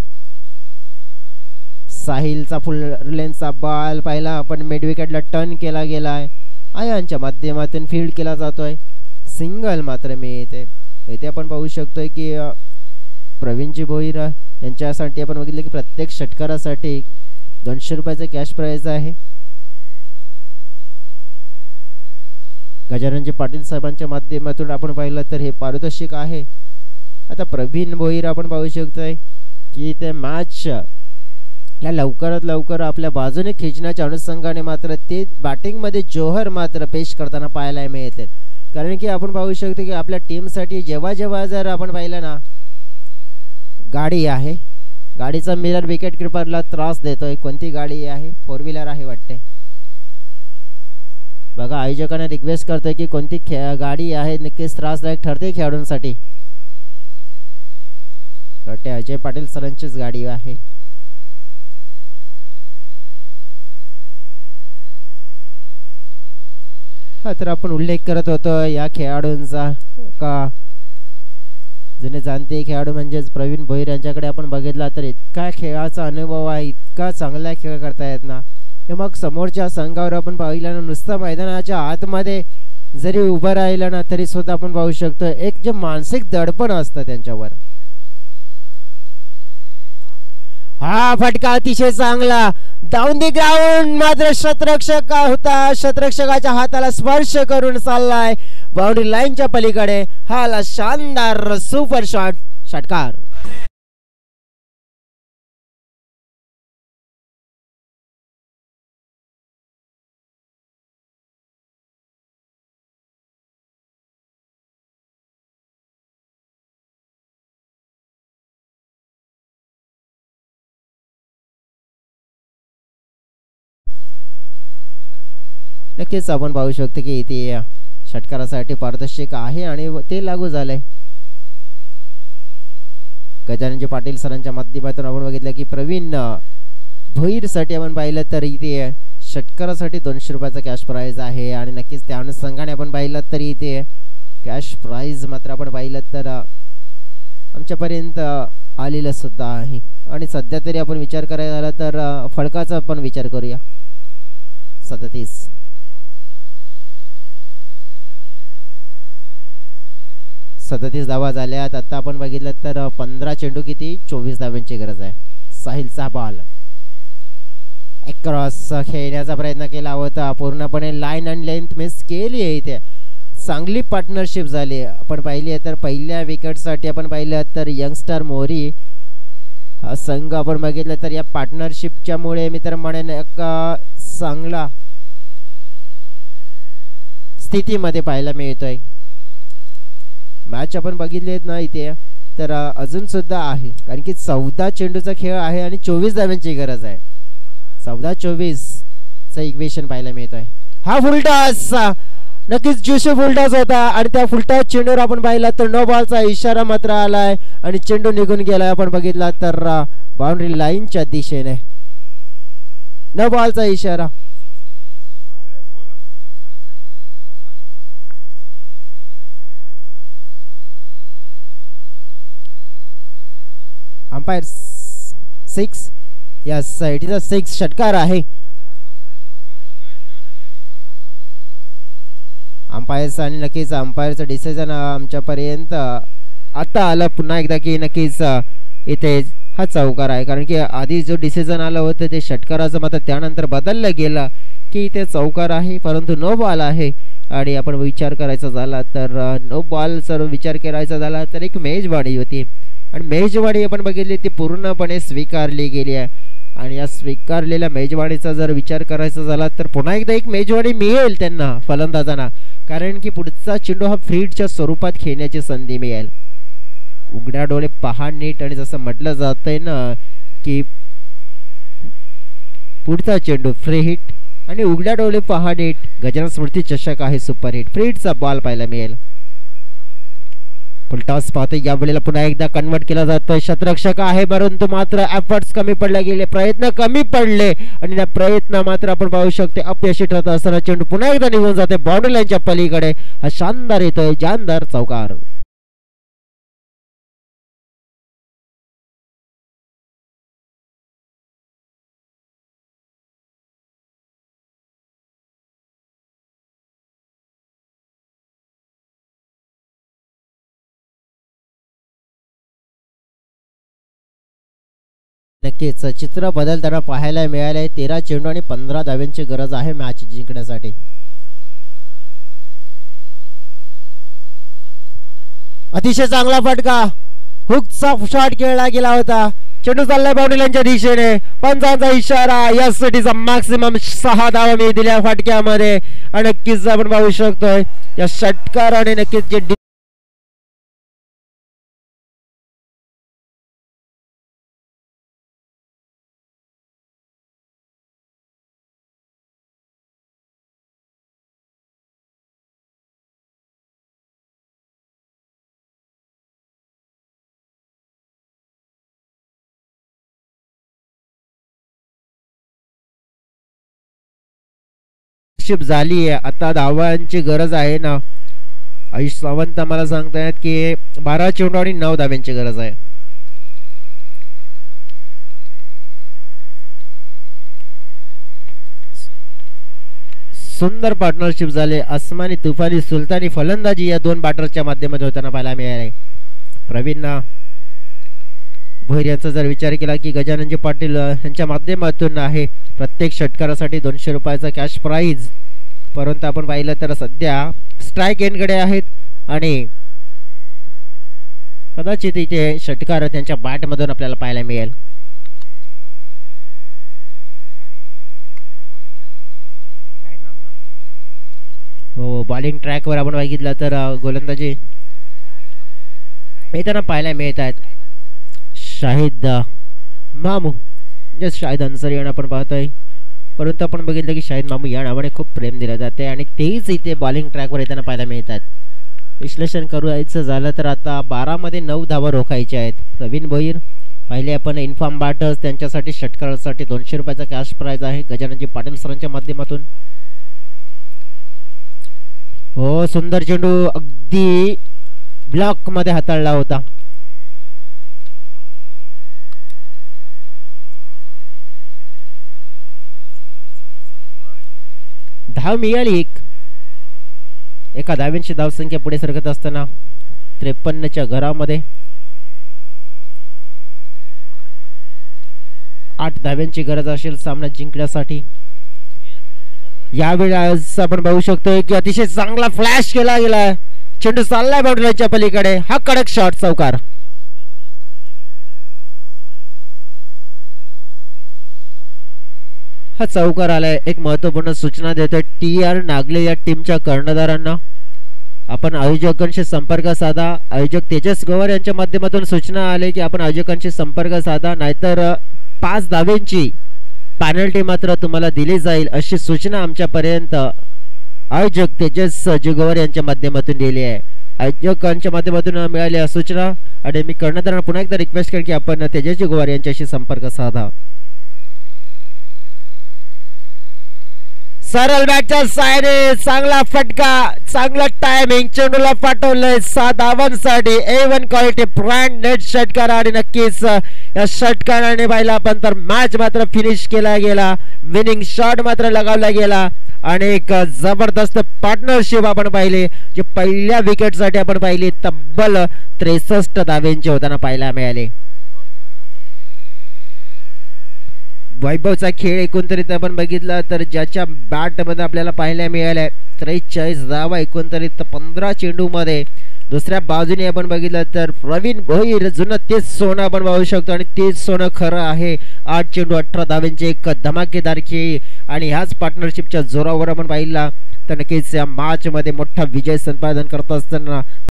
साहिलचा फुल लेनचा बॉल पाहिला आपण मिड विकेटला टर्न केला गेला आहे. आयांच्या माध्यमातून फील्ड केला जातोय. सिंगल मात्र मिळते. इथे आपण पाहू शकतोय की प्रवीणजी भोईर यांच्यासाठी आपण बघितलं की प्रत्येक षटकारासाठी दोनशे रुपयाचे कॅश प्राइज आहे. गजाननजी पाटील साहेबांच्या माध्यमातून आपण पाहिलं तर हे पारितोषिक आहे. आता प्रवीण भोईर आपण पाहू शकतोय की ते मॅच ला लवकरात लवकर आपल्या बाजूने खेचण्याच्या अनुषंगाने मात्र ते बॅटिंगमध्ये जोहर मात्र पेश करताना पाहायला मिळते. कारण की आपण पाहू शकतो की आपल्या टीमसाठी जेव्हा जेव्हा जर आपण पाहिलं ना गाडी आहे, गाडीचा मिरर विकेट किपरला त्रास देतोय. कोणती गाडी आहे? फोर व्हीलर आहे वाटते. बघा आयोजकांना रिक्वेस्ट करतोय की कोणती गाडी आहे नक्कीच त्रासदायक ठरते खेळाडूंसाठी. वाटते अजय पाटील सरांचीच गाडी आहे. हा तर आपण उल्लेख करत होतो या खेळाडूंचा का जुने जाणते खेळाडू म्हणजेच प्रवीण भोईर यांच्याकडे आपण बघितला तर इतका खेळाचा अनुभव आहे, इतका चांगला खेळ करतायत ना. हे मग समोरच्या संघावर आपण पाहिलं ना नुसतं मैदानाच्या आतमध्ये जरी उभं राहिलं ना तरी सुद्धा आपण पाहू शकतो एक जे मानसिक दडपण असतं त्यांच्यावर. हा फटका अतिशय चांगला डाऊन दी ग्राउंड, मात्र शतरक्षक होता, शतरक्षकाच्या हाताला स्पर्श करून चाललाय बाउंड्री लाईनच्या पलीकडे. हा शानदार सुपर शॉट, षटकार. नक्कीच आपण पाहू शकतो की इथे षटकारासाठी पारदर्शक आहे आणि ते लागू झालंय. गजाननजी पाटील सरांच्या माध्यमातून आपण बघितलं की प्रवीण भोईरसाठी आपण पाहिलं तर इथे षटकारासाठी दोनशे रुपयाचा कॅश प्राइज आहे आणि नक्कीच त्या अनुषंगाने आपण पाहिलं तर इथे कॅश प्राइज मात्र आपण पाहिलं तर आमच्यापर्यंत आलेलं सुद्धा आहे. आणि सध्या तरी आपण विचार करायला झाला तर फळकाचा पण विचार करूया. सदतीस सदतीस धावा झाल्यात. आता आपण बघितलं तर पंधरा चेंडू किती चोवीस धाव्यांची गरज आहे. साहिलचा बॉल क्रॉस खेळण्याचा प्रयत्न केला होता, पूर्णपणे लाईन अँड लेंथ मिस केली आहे. इथे चांगली पार्टनरशिप झाली आपण पाहिली आहे. तर पहिल्या विकेटसाठी आपण पाहिलं तर यंगस्टर मोरी हा संघ आपण बघितलं तर या पार्टनरशिपच्यामुळे मी तर म्हणेन एक चांगला स्थितीमध्ये पाहायला मिळतोय. मॅच आपण बघितले ना इथे तर अजून सुद्धा आहे, कारण की चौदा चेंडूचा खेळ आहे आणि चोवीस धाव्यांची गरज आहे. चौदा चोवीस चा इक्वेशन पाहायला मिळत आहे. हा फुलटॉस नक्कीच जोशी फुलटॉस होता आणि त्या फुलटॉस चेंडूवर आपण पाहिला तर नो बॉलचा इशारा मात्र आलाय आणि चेंडू निघून गेलाय. आपण बघितला तर बाउंड्री लाईनच्या दिशेने नो बॉलचा इशारा. Umpire six yes it is a six षटकार आहे. अंपायर्स आणि नक्कीच अंपायरचं डिसिजन आमच्यापर्यंत आता आलं पुन्हा एकदा की नक्कीच इथे हा चौकार आहे, कारण की आधी जो डिसिजन आलं होतं ते षटकाराचं मात्र त्यानंतर बदललं गेलं की इथे चौकार आहे परंतु नो बॉल आहे. आणि आपण विचार करायचा झाला तर नो बॉल जर विचार करायचा झाला तर एक मेजबानी होती आणि मेजवानी आपण बघितली ती पूर्णपणे स्वीकारली गेली आहे. आणि या स्वीकारलेल्या मेजवानीचा जर विचार करायचा झाला तर पुन्हा एकदा एक मेजवानी मिळेल त्यांना फलंदाजांना, कारण की पुढचा चेंडू हा फ्रीडच्या स्वरूपात खेळण्याची संधी मिळेल. उघड्या डोळे पहा नीट आणि जसं म्हटलं जातंय ना की पुढचा चेंडू फ्री हिट आणि उघड्या डोळे पहा नीट गजानन स्मृती चषक आहे सुपर हिट फ्रीडचा बॉल पाहायला मिळेल. फुलटॉस पाहतो यावेळेला पुन्हा एकदा कन्वर्ट केला जातोय. शतरक्षक आहे परंतु मात्र एफर्ट्स कमी पडले गेले, प्रयत्न कमी पडले आणि त्या प्रयत्न मात्र आपण पाहू शकतो अपयशी ठरत असताना चेंडू पुन्हा एकदा निघून जाते बाउंड्री लाईनच्या पलीकडे. हा शानदार येतोय जानदार चौकार. नक्कीच चित्र बदलताना पाहायला मिळाले. तेरा चेंडू आणि पंधरा धाव्यांची गरज आहे मॅच जिंकण्यासाठी. अतिशय चांगला फटका हुकचा शॉट खेळला गेला होता. चेंडू चाललाय बाउंड्री लाईनच्या दिशेने, पंचांचा इशारा. यासाठीचा मॅक्सिमम सहा धावा मी दिल्या फटक्यामध्ये आणि नक्कीच आपण पाहू शकतोय या षटकाराने नक्कीच जे झाली आहे. आता धावांची गरज आहे ना. आयुष सावंत मला सांगतायत की बारा चेंडू आणि नऊ धाव्यांची गरज आहे. सुंदर पार्टनरशिप झाले. अस्मानी तुफानी सुलतानी फलंदाजी या दोन बॅटरच्या माध्यमातून होताना पाहायला मिळाले. प्रवीण भोईर यांचा जर विचार केला की गजाननजी पाटील यांच्या माध्यमातून आहे प्रत्येक षटकारासाठी दोनशे रुपयाचा कॅश प्राइज, परंतु आपण पाहिलं तर सध्या स्ट्राईक एंडकडे आहेत आणि कदाचित इथे षटकार त्यांच्या बॅटमधून आपल्याला पाहायला मिळेल. हो, बॉलिंग ट्रॅकवर आपण बघितलं तर गोलंदाजी येताना पाहायला मिळत आहेत. शाहिद मामू जस्ट शाहिद अन्सरी आपण पाहतोय परंतु आपण बघितलं की शाहीद मामू या नावाने खूप प्रेम दिलं जाते आणि तेच इथे बॉलिंग ट्रॅकवर येताना पाहायला मिळतात. विश्लेषण करायचं झालं तर आता बारामध्ये नऊ धावा रोखायच्या आहेत. प्रवीण भोईर पहिले आपण इन्फॉर्म बॅटर्स त्यांच्यासाठी षटकारासाठी दोनशे रुपयाचा कॅश प्राइज आहे गजाननजी पाटील सरांच्या माध्यमातून. हो सुंदर चेंडू अगदी ब्लॉक मध्ये हाताळला होता. धाव मिळाली एक. एका धाव्यांची धावसंख्या पुढे सरकत असताना त्रेपन्नच्या घरामध्ये आठ धाव्यांची गरज असेल सामना जिंकण्यासाठी. यावेळेस आपण बघू शकतो की अतिशय चांगला फ्लॅश केला गेला. चेंडू चाललाय बाउंड्रीच्या पलीकडे. हा कडक शॉट चौकार. हा चौकार आलाय. एक महत्वपूर्ण सूचना देतोय टी आर नागले या टीमच्या कर्णधारांना. आपण आयोजकांशी संपर्क साधा. आयोजक तेजस गवार यांच्या माध्यमातून सूचना आले की आपण आयोजकांशी संपर्क साधा नाहीतर पाच धावेंची पॅनल्टी मात्र तुम्हाला दिली जाईल अशी सूचना आमच्यापर्यंत आयोजक तेजस जुगवर यांच्या माध्यमातून दिली आहे. आयोजकांच्या माध्यमातून मिळालेल्या सूचना आणि मी कर्णधारांना पुन्हा एकदा रिक्वेस्ट करेन की आपण तेजस जुगवर यांच्याशी संपर्क साधा. सरळ बॅटच्या सायने चांगला फटका चांगला टायमिंग चेंडूला पाठवलंय सहा धावांसाठी. ए वन क्वालिटी ब्रँड नेट षटकार आणि नक्कीच या षटकाराने पाहिला आपण तर मॅच मात्र फिनिश केला गेला. विनिंग शॉट मात्र लगावला गेला आणि एक जबरदस्त पार्टनरशिप आपण पाहिली जे पहिल्या विकेटसाठी आपण पाहिली तब्बल त्रेसष्ट धाव्यांचे होताना पाहायला मिळाले. वैभवचा खेळ एकंदरीत आपण बघितला तर ज्याच्या बॅट मध्ये आपल्याला पाहायला मिळाल्या त्रेचाळीस धावा एकंदरीत पंधरा चेंडू मध्ये. दुसऱ्या बाजूने आपण बघितलं तर प्रवीण भोईर जुनं तेच सोनं आपण पाहू शकतो आणि तेच सोनं खरं आहे. आठ चेंडू अठरा धाव्यांचे एक धमाकेदार खेळ आणि ह्याच पार्टनरशिपच्या जोरावर आपण पाहिला तर नक्कीच या मॅच मध्ये मोठा विजय संपादन करत असताना